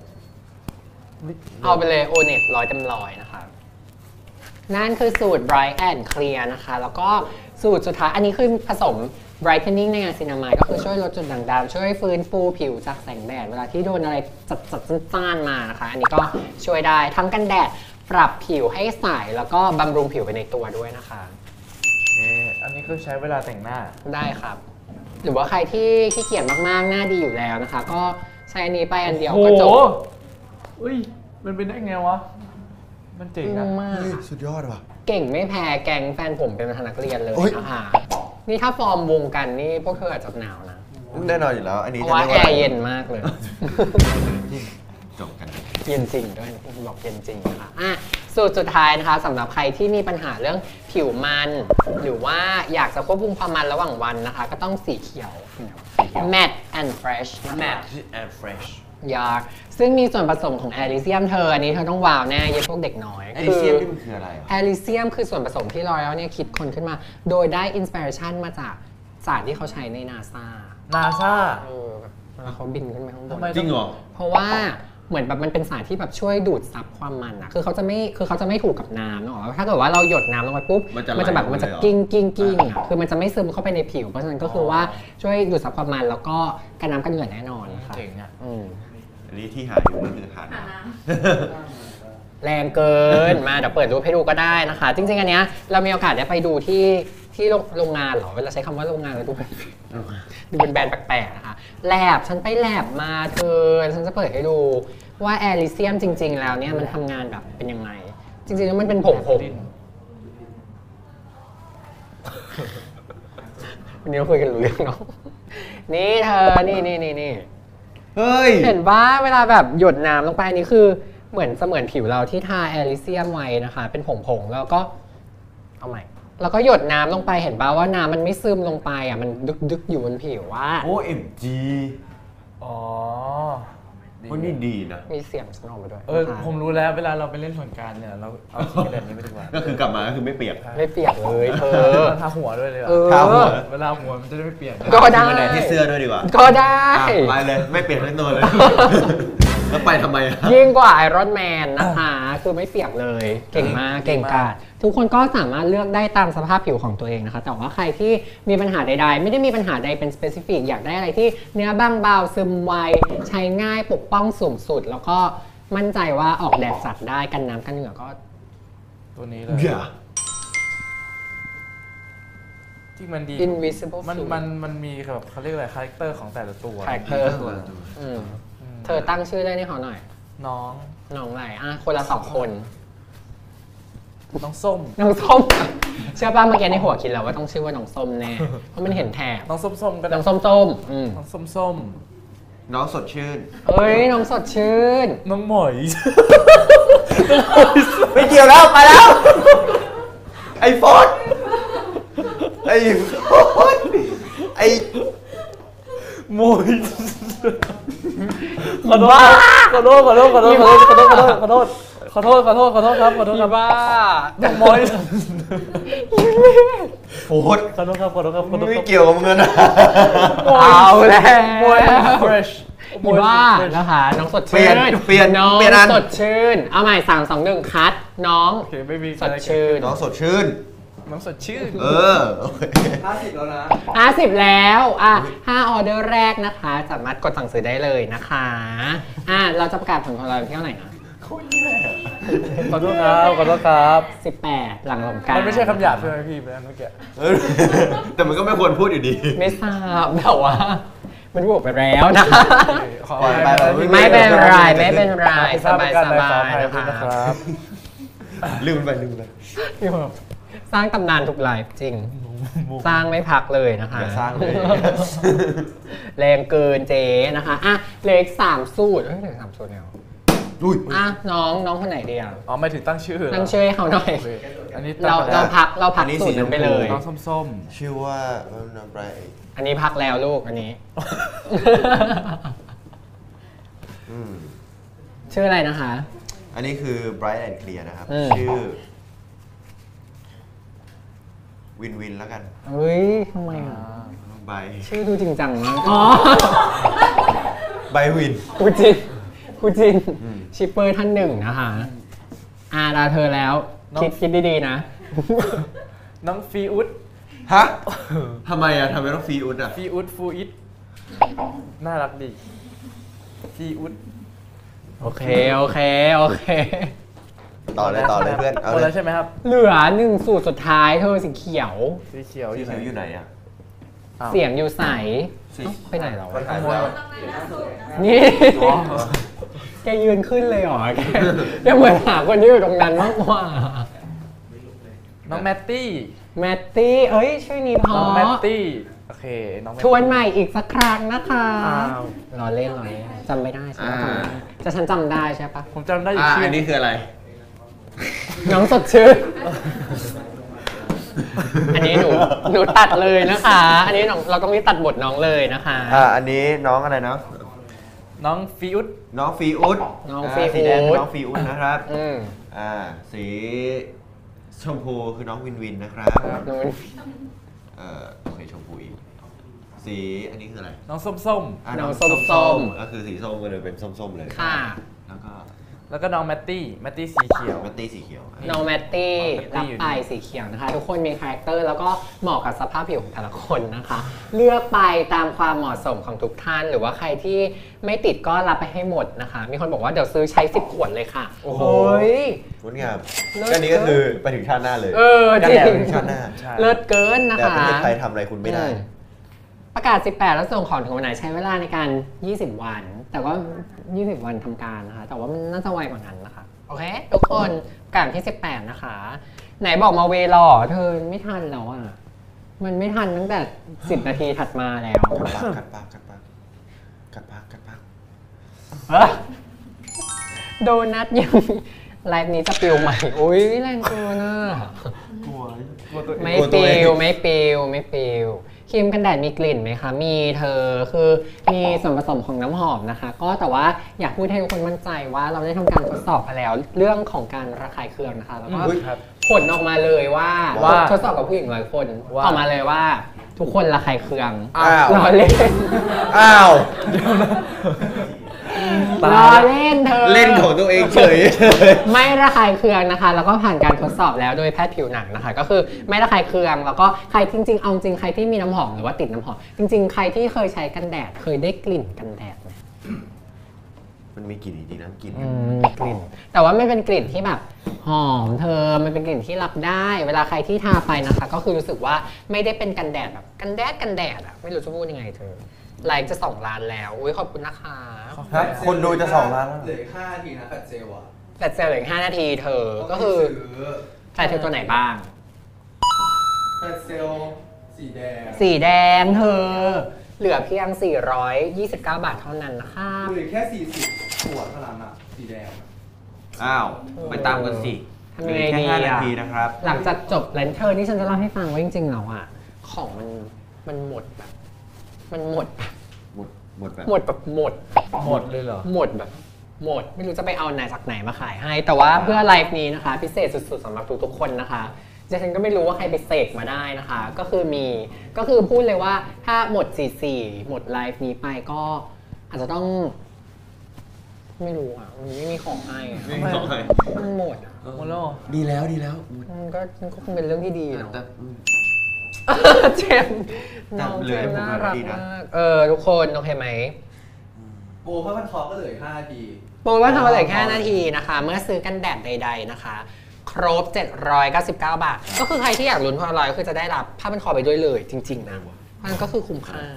เอาไปเลยโอเน็ต100 เต็ม 100นะคะนั่นคือสูตร Bright and Clear นะคะแล้วก็สูตรสุดท้ายอันนี้คือผสม Brightening ในงานซินามายก็คือช่วยลดจุดด่างดำช่วยฟื้นฟูผิวจากแสงแดดเวลาที่โดนอะไรจัดจ้านมานะคะอันนี้ก็ช่วยได้ทั้งกันแดดปรับผิวให้ใสแล้วก็บำรุงผิวไปในตัวด้วยนะคะอันนี้คือใช้เวลาแต่งหน้าได้ครับหรือว่าใครที่ขี้เกียจมากๆหน้าดีอยู่แล้วนะคะก็ใช้อันนี้ไปอันเดียวก็จบอุ้ยมันเป็นได้ไงวะมันเจ๋งมากสุดยอดว่ะเก่งไม่แพ้แก๊งแฟนผมเป็นประธานนักเรียนเลยนะคะนี่ถ้าฟอร์มวงกันนี่พวกเธออาจจะหนาวนะแน่นอนอยู่แล้วอันนี้เพราะว่าแอร์เย็นมากเลยจบกันเย็นจริงด้วยบอกเย็นจริงนะคะสูตรสุดท้ายนะคะสำหรับใครที่มีปัญหาเรื่องผิวมันหรือว่าอยากจะควบคุมความมันระหว่างวันนะคะก็ต้องสีเขียว Matte and Fresh Matte and Fresh ซึ่งมีส่วนผสมของแอลิเซียมเธออันนี้เธอต้องว้าวแน่เย็บพวกเด็กน้อยแอลิเซียมนี่มันคืออะไรแอลิเซียมคือส่วนผสมที่L'Orealเนี่ยคิดค้นขึ้นมาโดยได้อินสปิเรชันมาจากสารที่เขาใช้ใน NASA เวลาเขาบินขึ้นไปข้างบนจริงเหรอเพราะว่าเหมือนแบบมันเป็นสารที่แบบช่วยดูดซับความมันอะคือเขาจะไม่ถูกกับน้ำเนอะถ้าเกิดว่าเราหยดน้ำลงไปปุ๊บมันจะแบบมันจะกิ้งอะคือมันจะไม่ซึมเข้าไปในผิวเพราะฉะนั้นก็คือว่าช่วยดูดซับความมันแล้วก็กันน้ำกันเหงื่อแน่นอนค่ะเจ๋งอะอันนี้ที่หาอยู่ก็คือหาน้ำแรงเกินมาเดี๋ยวเปิดรูปให้ดูก็ได้นะคะจริงๆอันเนี้ยเรามีโอกาสได้ไปดูที่โรงงานเหรอเวลาใช้คำว่าโรงงานแล้วดูเป็นแบรนด์แปลกๆนะคะแลบฉันไปแลบมาเธอฉันจะเปิดให้ดูว่าแอลิเซียมจริงๆแล้วเนี่ยมันทำงานแบบเป็นยังไงจริงๆแล้วมันเป็นผงวันนี้เราคุยกันรู้เรื่องเนาะนี่เธอนี่เฮ้ยเห็นว่าเวลาแบบหยดน้ำลงไปนี่คือเหมือนเสมือนผิวเราที่ทาแอลิเซียมไว้นะคะเป็นผงๆแล้วก็เอาใหม่แล้วก็หยดน้ำลงไปเห็นป่าวว่าน้ำมันไม่ซึมลงไปอ่ะมันดึกอยู่บนผิวว่า OMG อ๋อวันนี้ดีนะมีเสียงสนองไปด้วยผมรู้แล้วเวลาเราไปเล่นสงกรานต์เนี่ยเราเอาสีแบบนี้ไปดีกว่าก็คือกลับมาก็คือไม่เปียกเลยเธอทาหัวด้วยเลยทาหัวเวลาหัวมันจะได้ไม่เปียกก็ได้ที่เสื้อด้วยดีกว่าก็ได้ไปเลยไม่เปียกทั้งตัวเลยแล้วไปทำไมยิ่งกว่าไอรอนแมนนะคะคือไม่เปียกเลยเก่งมากเก่งกาจทุกคนก็สามารถเลือกได้ตามสภาพผิวของตัวเองนะคะแต่ว่าใครที่มีปัญหาใดๆไม่ได้มีปัญหาใดเป็น specific อยากได้อะไรที่เนื้อบางเบาซึมไวใช้ง่ายปกป้องสูงสุดแล้วก็มั่นใจว่าออกแดดจัดได้กันน้ำกันเหงื่อก็ตัวนี้เลยที่มันดี invisible มันมีแบบเขาเรียกอะไรคาแรคเตอร์ของแต่ละตัวเธอตั้งชื่อได้ให้เขาหน่อยน้องอะไรคนละ2 คนน้องส้มเชื่อป่ะเมื่อกี้ในหัวคิดแล้วว่าต้องชื่อว่าน้องส้มแน่เพราะมันเห็นแถบน้องส้มก็น้องส้มน้องส้มน้องสดชื่นน้องสดชื่นน้องหมอยไม่เกี่ยวแล้วไปแล้วไอ้โฟนไอ้หมอยขอโทษครับบ้าน้องมอยฟู้ดขอโทษครับขอโทษครับขอโทษคไม่รับเกี่ยวกับมึงนะเอาแล้ว fresh อีบ้านะคะน้องสดเปลี่ชื่ยนนเปลี่ยนน้องเปลี่ยนอันสดชื่นเอาใหม่3 2 1คัดน้องโอเคไม่มีสดชื่นน้องสดชื่นน้องสดชื่นเออโอเค 50แล้วนะ 50แล้ว5ออเดอร์แรกนะคะสามารถกดสั่งซื้อได้เลยนะคะเราจะประกาศผลของเราที่เท่าไหร่นะขอโทษครับขอโทษครับ 18หลังสงกรานต์มันไม่ใช่คำหยาบใช่ไหมพี่เมื่อกี้เออแต่มันก็ไม่ควรพูดอยู่ดีไม่ทราบแต่ว่ามันบวกไปแล้วนะขอปล่อยไปไม่เป็นไรไม่เป็นไรสบายสบายนะนะคะครับลืมไปลืมไปสร้างตำนานทุกไลฟ์จริง สร้างไม่พักเลยนะคะอย่าสร้างเลยแรงเกินเจ๊นะคะเหลืออีก3สูตรเหลือ3สูตรแล้วอุ้ยน้องคนไหนดีอ๋อไม่ถึงตั้งชื่อเหรอตั้งชื่อให้เขาหน่อยโอเคอันนี้เราพักสูตรนั้นไปเลยน้องส้มชื่อว่าน้ำปลาอันนี้พักแล้วลูกอันนี้ ชื่ออะไรนะคะอันนี้คือ Bright and Clear นะครับ ชื่อวินวินแล้วกันเฮ้ยทำไมใบชื่อดูจริงจังมากอ๋อใบวินกูจริงชิปเปอร์ท่านหนึ่งนะคะลาเธอแล้วคิดดีๆนะๆน้องฟีอุดฮะทำไมทำไมต้องฟีอุดอ่ะฟีอุดฟูอิดน่ารักดีฟีอุดโอเคต่อเลยเพื่อนหมดแล้วใช่ไหมครับเหลือ1สูตรสุดท้ายเธอสีเขียวสีเขียวสีเขียวอยู่ไหนอ่ะเสียงอยู่ใสสีไปไหนแล้วขโมยนี่แกยืนขึ้นเลยเหรอแกเหมือนหาคนที่อยู่ตรงนั้นมากกว่าน้องแมตตี้แมตตี้เอ้ยชื่อนี้เพน้องแมตราะตี้โอเคน้องแมตทตี้วนใหม่อีกสักครั้งนะคะอ้าวรอเล่นจำไม่ได้ใช่ไหมจะฉันจำได้ใช่ปะผมจำได้อีกชื่ออัอันนี้คืออะไรน้องสดชื่น อันนี้หนูตัดเลยนะคะ อันนี้เราต้องรีบตัดบทน้องเลยนะคะอันนี้น้องอะไรนะน้องฟีอุดน้องฟีอุดน้องฟีสีแดงอุคือดน้องฟีอุดนะครับมสีชมพูคือน้องวินวินนะครับนู้นโอเคชมพูอีก สีอันนี้คืออะไรน้องส้มน้องส้มก็คือสีส้มก็เลยเป็นส้มๆเลยค่ะแล้วก็ๆแล้วก็น้องแมตตี้สีเขียวแมตตี้สีเขียวน้องแมตตี้น้รัองบแมตตี้อยู่ไปสีเขียวนะคะ ทุกคนมีคาแรคเตอร์แล้วก็เหมาะกับสภาพผิวของแต่ละคนนะคะ เลือกไปตามความเหมาะสมของทุกท่าน หรือว่าใครที่ไม่ติดก็รับไปให้หมดนะคะ มีคนบอกว่าเดี๋ยวซื้อใช้10 ขวดเลยค่ะโอ้โหยงดงามเลิศก็นี้ก็คือไปถึงชาติหน้าเลยจริงไปถึงชาติหน้าใช่เลิศเกินนะแต่คะประเทศไทยทำอะไรคุณไม่ได้ประกาศ 18 แล้วส่งของถึงวันไหนใช้เวลาในการ 20 วัน แต่ว่า 20 วันทำการนะคะ แต่ว่ามันน่าจะไวกว่านั้นนะคะ โอเค ทุกคนประกาศที่ 18 นะคะ ไหนบอกมาเวลอเธอไม่ทันแล้วอ่ะ มันไม่ทันตั้งแต่ 10 นาทีถัดมาแล้วกัดปากโดนัทยังไลฟ์นี้จะปิวใหม่ อุ้ยแรงเกินอ่ะกลัวไม่ปิวครีมกันแดดมีกลิ่นไหมคะ มีเธอคือมีส่วนผสมของน้ำหอมนะคะ ก็แต่ว่าอยากพูดให้ทุกคนมั่นใจว่าเราได้ทำการทดสอบไปแล้วเรื่องของการระคายเคืองนะคะ แล้วก็ครับผลออกมาเลยว่าทดสอบกับผู้หญิง100 คนออกมาเลยว่าทุกคนระคายเคืองอ้าวล้อเล่นอ้าวล้อเล่นเธอเล่นของตัวเองเฉยไม่ระคายเคืองนะคะ แล้วก็ผ่านการทดสอบแล้วโดยแพทย์ผิวหนังนะคะ ก็คือไม่ระคายเคืองแล้วก็ใครจริงๆเอาจริงใครที่มีน้ำหอมหรือว่าติดน้ำหอมจริงๆใครที่เคยใช้กันแดดเคยได้กลิ่นกันแดดไหมมันมีกลิ่นจริงๆนะกลิ่นมีกลิ่น แต่ว่าไม่เป็นกลิ่นที่แบบหอมเธอมันเป็นกลิ่นที่รับได้ เวลาใครที่ทาไปนะคะ ก็คือรู้สึกว่าไม่ได้เป็นกันแดดแบบกันแดดอะไม่รู้จะพูดยังไงเธอไลค์จะ2 ล้านแล้วอุ้ยขอบคุณนะคะครับคนดูจะ2 ล้านแล้วเหลืออีก5 นาทีนะแฟดเซลอะแฟลชเซลล์เหลือ5 นาทีเธอก็คือใส่เธอตัวไหนบ้างแฟดเซลสีแดงสีแดงเธอ เหลือเพียง 429 บาทเท่านั้นนะคะเหลือแค่40 ขวดเท่านั้นอะสีแดงอ้าว ไปตามกันสิทำยังไงดีแค่5 นาอะทีนะครับหลังจากจบเลนเทอร์นี่ฉันจะเล่าให้ฟังว่าจริงๆแล้วอ่ะของมันหมดแบบมันหมดแบบหมดแบบหมดแบบหมดหมดเลยเหรอหมดแบบหมดไม่รู้จะไปเอาไหนจากไหนมาขายให้ แต่ว่าเพื่อไลฟ์นี้นะคะ พิเศษสุดๆสำหรับทุกๆคนนะคะฉันก็ไม่รู้ว่าใครไปเสกมาได้นะคะ ก็คือพูดเลยว่าถ้าหมด44หมดไลฟ์นี้ไปก็อาจจะต้องไม่รู้อ่ะมันไม่มีของให้อะไม่ต้องให้มันหมดอะหมดแล้วดีแล้วมันก็คงเป็นเรื่องที่ดีเนาะแต่เจมส์น้องเหเจลือให้มส์ผมน่าหน่อยรักดีนะมากทุกคนโอเคไหมโปรผ้าพันคอก็เหลือ5 นาทีโปรว่าทำอะไรแค่นาทีนะคะ เมื่อซื้อกันแดดใดๆนะคะ ครบ 799 บาท ก็คือใครที่อยากลุ้นพอลอยก็คือจะได้รับผ้าพันคอไปด้วยเลยจริงๆนะมันก็คือคุ้มค่า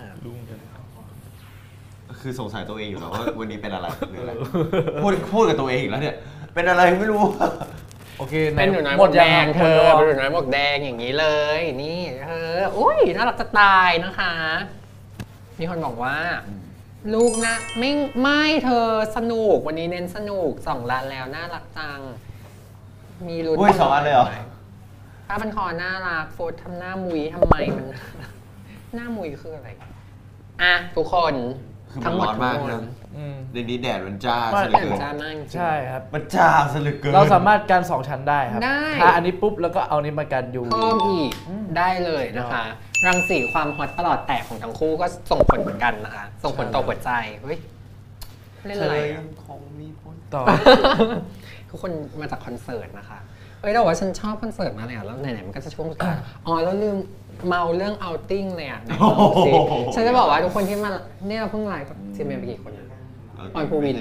คือสงสัยตัวเองอยู่แล้วว่าวันนี้เป็นอะไรหรืออะไรพูดกับตัวเองอีกแล้วเนี่ย เป็นอะไรไม่รู้โอเคเป็นหนูน้อยหหมมวดกยัแดงงคเธรับอหมดเป็นหแล้วนูน้อยหมวกแดงอย่างนี้เลยนี่อุ้ยน่ารักจะตายนะคะ มีคนบอกว่า ลูกนะไม่เธอสนุกวันนี้เน้นสนุก2 ล้านแล้วน่ารักจังมีลุ้นอุ้ย2 อันเลยเหรอผ้าพันคอน่ารักโฟร์ทำหน้ามุยทำไมมัน หน้ามุยคืออะไรอ่ะทุกคนคือมันทั้งหมดร้อนมากทุกคนะนในนี้แดดมันจ้าไม่ซะเหลืแต่อเกินจ้ามากจริงใช่ครับมันจ้าซะเหลือเกินเราสามารถกัน2 ชั้นได้ครับได้ถ้าอันนี้ปุ๊บแล้วก็เอานี้มากันยูเพิ่มอีกได้เลยนะคะ รังสีความฮอตประหลอดแตกของทั้งคู่ก็ส่งผลเหมือนกันนะคะ ส่งผลต่อหัวใจเฮ้ยเล่นอะไรอะคงมีผลต่อทุกคนมาจากคอนเสิร์ตนะคะเอ้ยแต่ว่าฉันชอบคอนเสิร์ตมาเลยอะแล้วไหนๆมันก็จะช่วงสุดท้ายอ๋อแล้วลืมเมาเรื่องเอาติ้งเลยอะไหนบอกสิฉันจะบอกว่าทุกคนที่มาเนี่ยเราเพิ่งไลฟ์กับทีมเมย์ไปกี่คนนะออยภูวิน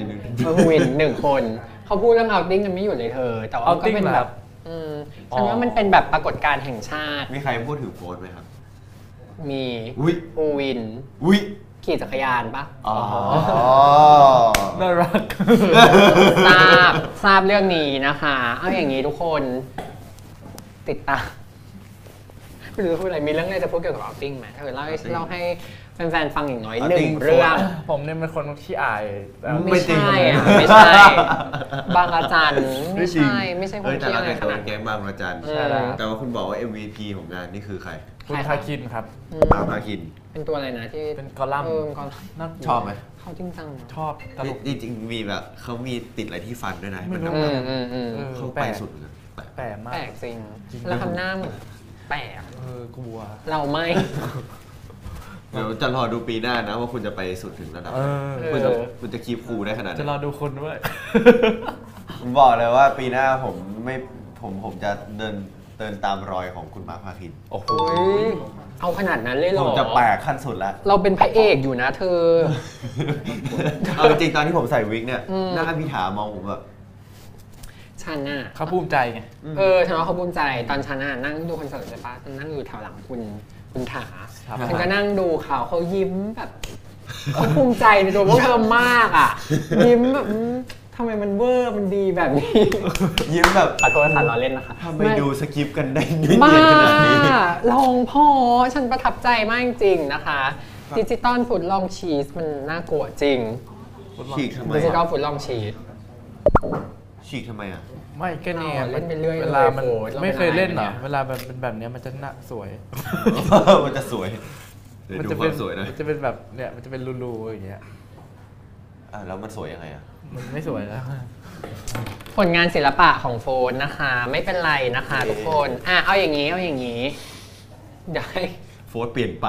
1 คนเขาพูดเรื่องเอาติ้งกันไม่หยุดเลยเธอ แต่ว่ามันก็เป็นแบบฉันว่ามันเป็นแบบปรากฏการณ์แห่งชาติมีใครพูดถึงโฟนไหมครับมีอุ๊ยภูวินอุ้ยขี่จักรยานปะอ๋อน่ารักทราบเรื่องนี้นะคะ เอาอย่างนี้ทุกคนติดตามไม่รู้จะพูดอะไรมีเรื่องอะไรจะพูดเกี่ยวกับเอาติ้งไหมเธอเล่าให้แฟนๆฟังอย่างน้อยหนึ่งเรื่องผมเนี่ยเป็นคนขี้อายแต่ไม่ใช่อ่ะไม่ใช่ บางอาจารย์ไม่ใช่ไม่ใช่คนแต่ที่เราอะไรเป็นขตัวนาดแก๊งบางระจันใช่แล้วแต่ว่าคุณบอกว่า MVP ของงานนี่คือใครคุณพาคินครับตามพาคินเป็นตัวอะไรนะที่เป็นกอลัมน์เป็นกอลัมน์น่าชอบไหมเขาจริงจังเนอะชอบตลกจริงๆมีแบบเขามีติดอะไรที่ฟันด้วยนะไม่รู้นแบบอเขาแปไปลกสุดเลยแปลกมากแปลกจริงจริงแล้วทำหน้าเหมือนแปลกกลัวเราไม่เดี๋ยวจะรอดูปีหน้านะว่าคุณจะไปสุดถึงระดับไหน คุณจะคีบคูลได้ขนาดไหจะนรอดูคนด้วยผมบอกเลยว่าปีหน้าผมจะเดินตามรอยของคุณมาร์คพาคินโอ้โหโอ้ยเอาขนาดนั้นเลยเหรผอมจะแปลกขั้นสุดแล้วเราเป็นพระเอกอยู่นะเธอเอาจริงๆตอนที่ผมใส่วิกเนี่ยหน้าพิธามองผมแบบฉันน่ะเขาภูมิใจไงฉันว่าเขาภูมิใจตอนฉันน่ะนั่งดูคอนเสิร์ตใช่ปะนั่งอยู่แถวหลังคุณถาครับฉันก็นั่งดูเขายิ้มแบบเขาภูมิใจในตัวพวกเธอมากอ่ะ ยิ้มแบบทำไมมันเวอร์มันดีแบบนี้ยิ้มแบบขอโทษค่ะล้อเล่นนะคะทำไมดูสคริปต์กันได้เนียมานขนาดนี้ลองพอฉันประทับใจมากจริงๆนะคะดิจิตอลฟุตลองชีสมันน่ากลัวจริงฉีกทำไมดิจิตอลอะฟุตลองชีสฉีกทำไมอ่ะไม่ก็นี่ไงเล่นไปเรื่อยเวลามันเลยโฟร์ไม่เคยเล่นเหรอเราเป็นอะไรเนี่ยเวลามันเป็นแบบเนี้ยมันจะน่าสวยมันจะสวยเดี๋ยวดูจะคเป็วาน มสวยนะมันจะเป็นแบบเนี่ยมันจะเป็นรูๆอย่างเงี้ยแล้วมันสวยยังไงอ่ะมันไม่สวยแล้วผลงานศิลปะของโฟนนะคะ ไม่เป็นไรนะคะทุกคนเอาอย่างนี้เดี๋ยวให้โฟร์เปลี่ยนไป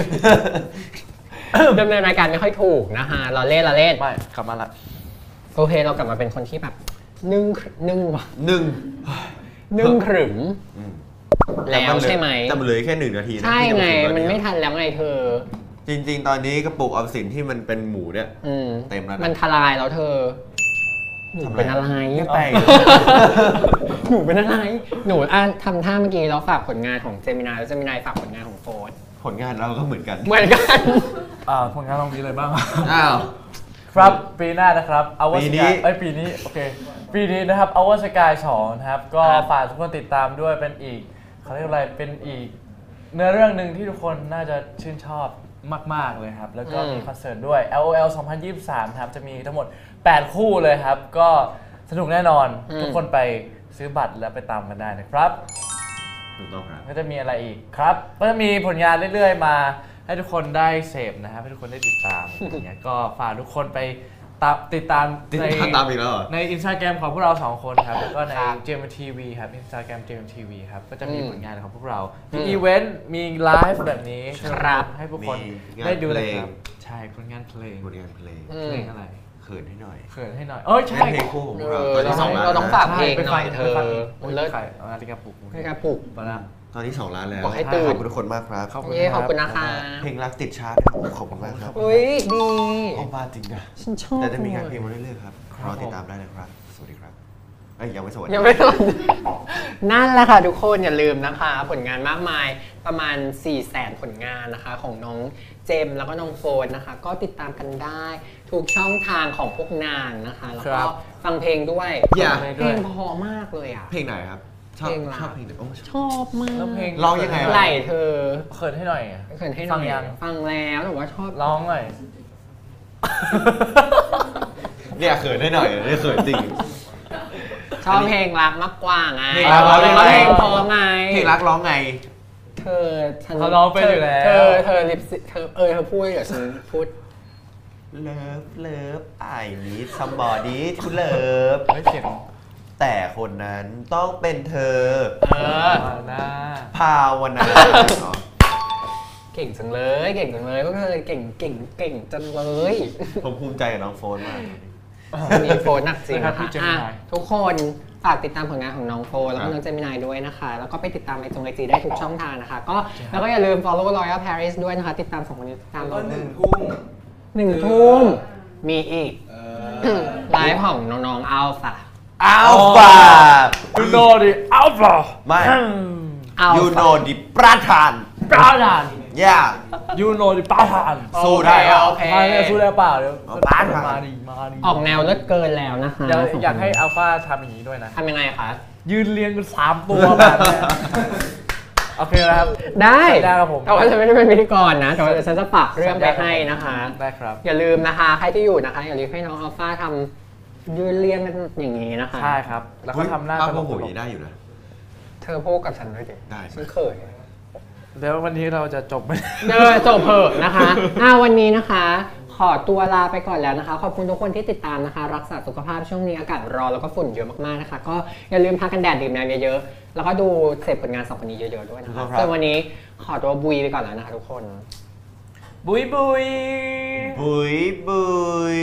ดำเนินรายการไม่ค่อยถูกนะคะเราเล่นไม่กลับมาละโอเคเรากลับมาเป็นคนที่แบบนึ่งหนึ่งขรึมแล้วใช่ไหมแต่มันเหลือแค่1 นาทีนะใช่ไงที่จะมันไม่ถึงทันแล้วไงเธอจริง ๆ ตอนนี้กระปุกออมสินที่มันเป็นหมูเนี่ย เต็มแล้วนะมันทลายแล้วเธอหนูเป็นอะไรแปลกหนูเป็นอะไรหนูทำท่าเมื่อกี้แล้วฝากผลงานของเจมินายแล้วเจมินายฝากผลงานของโฟนผลงานเราก็เหมือนกันเหมือนกันผลงานตรงนี้เลยบ้างอ้าวครับปีหน้านะครับปีนี้ปีนี้โอเคปีนี้นะครับ Our Sky 2นะครับก็ฝากทุกคนติดตามด้วยเป็นอีกเขาเรียกอะไรเป็นอีกเนื้อเรื่องหนึ่งที่ทุกคนน่าจะชื่นชอบมากๆเลยครับแล้วก็มีคอนเสิร์ตด้วย LOL 2023ครับจะมีทั้งหมด8คู่เลยครับก็สนุกแน่นอนทุกคนไปซื้อบัตรแล้วไปตามกันได้นะครับถูกต้องครับก็จะมีอะไรอีกครับก็จะมีผลงานเรื่อยๆมาให้ทุกคนได้เสพนะครับให้ทุกคนได้ติดตามอย่างเงี้ยก็ฝากทุกคนไปติดตามในตามอีกแล้วเหรอใน Instagram ของพวกเรา2คนครับแล้วก็ใน JMTV ครับ Instagram JMTV ครับก็จะมีผลงานของพวกเรามีอีเวนต์มีไลฟ์แบบนี้ให้ผู้คนได้ดูเลยครับใช่ผลงานเพลงผลงานเพลงเพลงอะไรเขินให้หน่อยเขินให้หน่อยเอ้ยใช่เพลงคู่ของเราเออตอนที่2 ล้านเราต้องฝากเพลงหน่อยเธอเลิศไข่นาฬิกาปลุกให้การปลุกมาละตอนที่2 ล้านแล้วบอกให้ตื่นขอบคุณทุกคนมากครับขอบคุณเย้ขอบคุณนะคะเพลงรักติดชาร์ตขอบคุณมากครับเฮ้ยดีโอ้บ้าจริงนะฉันชอบแต่จะมีงานเพลงมาเรื่อยๆครับรอติดตามได้นะครับ สวัสดีครับเอ้ยยังไม่สวัสดียังไม่ทันนั่นแหละค่ะทุกคนอย่าลืมนะคะ ผลงานมากมายประมาณ 400,000 ผลงานนะคะของน้องเจมส์แล้วก็น้องโฟนนะคะ ก็ติดตามกันได้ทุกช่องทางของพวกนางนะคะ แล้วก็ฟังเพลงด้วยอย่าเพลงเพอมากเลยอ่ะเพลงไหนครับชอบเพลงรักชอบเพลงไหนโอ้ชอบชอบมากแล้วเพลงร้องยังไงไหลเธอเขินให้หน่อยเขินให้หน่ฟัอง ยยังฟังแล้วแต่ว่าชอบร้องหน่อยเนี่ยเขินให้หน่อยเนี่ยเขินจริงชอบเพลงรักมากกว่าไงเพลงรักร้องยังไงเพลงเพอไงเพลงรักร้องไงเธอฉันเขาร้องไปอยู่แล้วเธอลิปซิเธอเธอพูดเดี๋ยวฉันพูด Love I need somebody to love ไม่เสียงแต่คนนั้นต้องเป็นเธอหน้าภาวนาอ๋อเก่งจังเลยเก่งจังเลยก็เคยเก่งจังเลยผมภูมิใจกับน้องโฟนมากมีโฟนหนักจริงนะครับนะคะพี่เจมินายทุกคนฝากติดตามผลงานของน้องโฟนแล้วก็น้องเจมินายด้วยนะคะ แล้วก็ไปติดตามไอจีได้ทุกช่องทางนะคะ ก็แล้วก็อย่าลืม follow Royal Paris ด้วยนะคะ ติดตาม2 คนนี้ติดตามแล้วก็เรา 1 ทุ่ม 1 ทุ่มมีอีกอไลฟ์ของน้องๆอัลฟาอัลฟายูโนดิอัลฟาไม่อัลยูฟาโนดิประธานปราดานย่ายูโนดิปราดานสู้ได้เหรอโอเคมาเนี่ยสู้ได้เปล่าเดี๋ยวเอาปราดานมาดิมาดิออกแนวเลิศเกินแล้วนะคะเดี๋ยวสงคนอยากให้อัลฟาทำอย่างนี้ด้วยนะทำยังไงคะยืนเรียงกัน3 ตัวแบบเนี้ยโอเคนะครับได้ได้ครับผมแต่ว่าฉันไม่ได้เป็นพิธีกรนะแต่ว่าฉันจะฝากเรื่องไปให้นะคะได้ครับอย่าลืมนะคะ ใครที่อยู่นะคะ อย่าลืมให้น้องอัลฟาทำยืนเรียงกันอย่างนี้นะคะใช่ครับ แล้วก็ทำหน้าป้าตพลวกกผมอย่างนี้ได้อยู่นะเธอพูดกับฉันด้วยดิได้ฉันเขินเดี๋ยววันนี้เราจะจบไหมจบเถอะนะคะวันนี้นะคะ ขอตัวลาไปก่อนแล้วนะคะ ขอบคุณทุกคนที่ติดตามนะคะ รักษาสุขภาพช่วงนี้อากาศร้อนแล้วก็ฝุ่นเยอะมากๆนะคะ ก็อย่าลืมทากันแดดดื่มน้ำเยอะๆแล้วก็ดูเสพผลงาน2 คนนี้เยอะๆด้วยนะคะส่วนวันนี้ขอตัวบุยไปก่อนแล้วนะคะทุกคนบุยบุยบุยบุย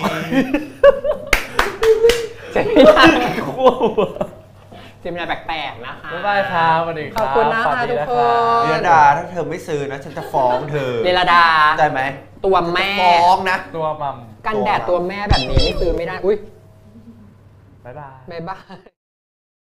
เจมินายคู่เจมินายแปลกๆนะคะบ๊ายบายครับสวัสดีครับขอบคุณนะคะสวัสดีทุกคนลีลาดาถ้าเธอไม่ซื้อนะ ฉันจะฟ้องเธอเดลดาได้ไหมตัวแม่ฟ้องนะตัวมัมกันแดดตัวแม่แบบนี้ไม่ซื้อไม่ได้ อุ้ยบ๊ายบายบ๊ายบาย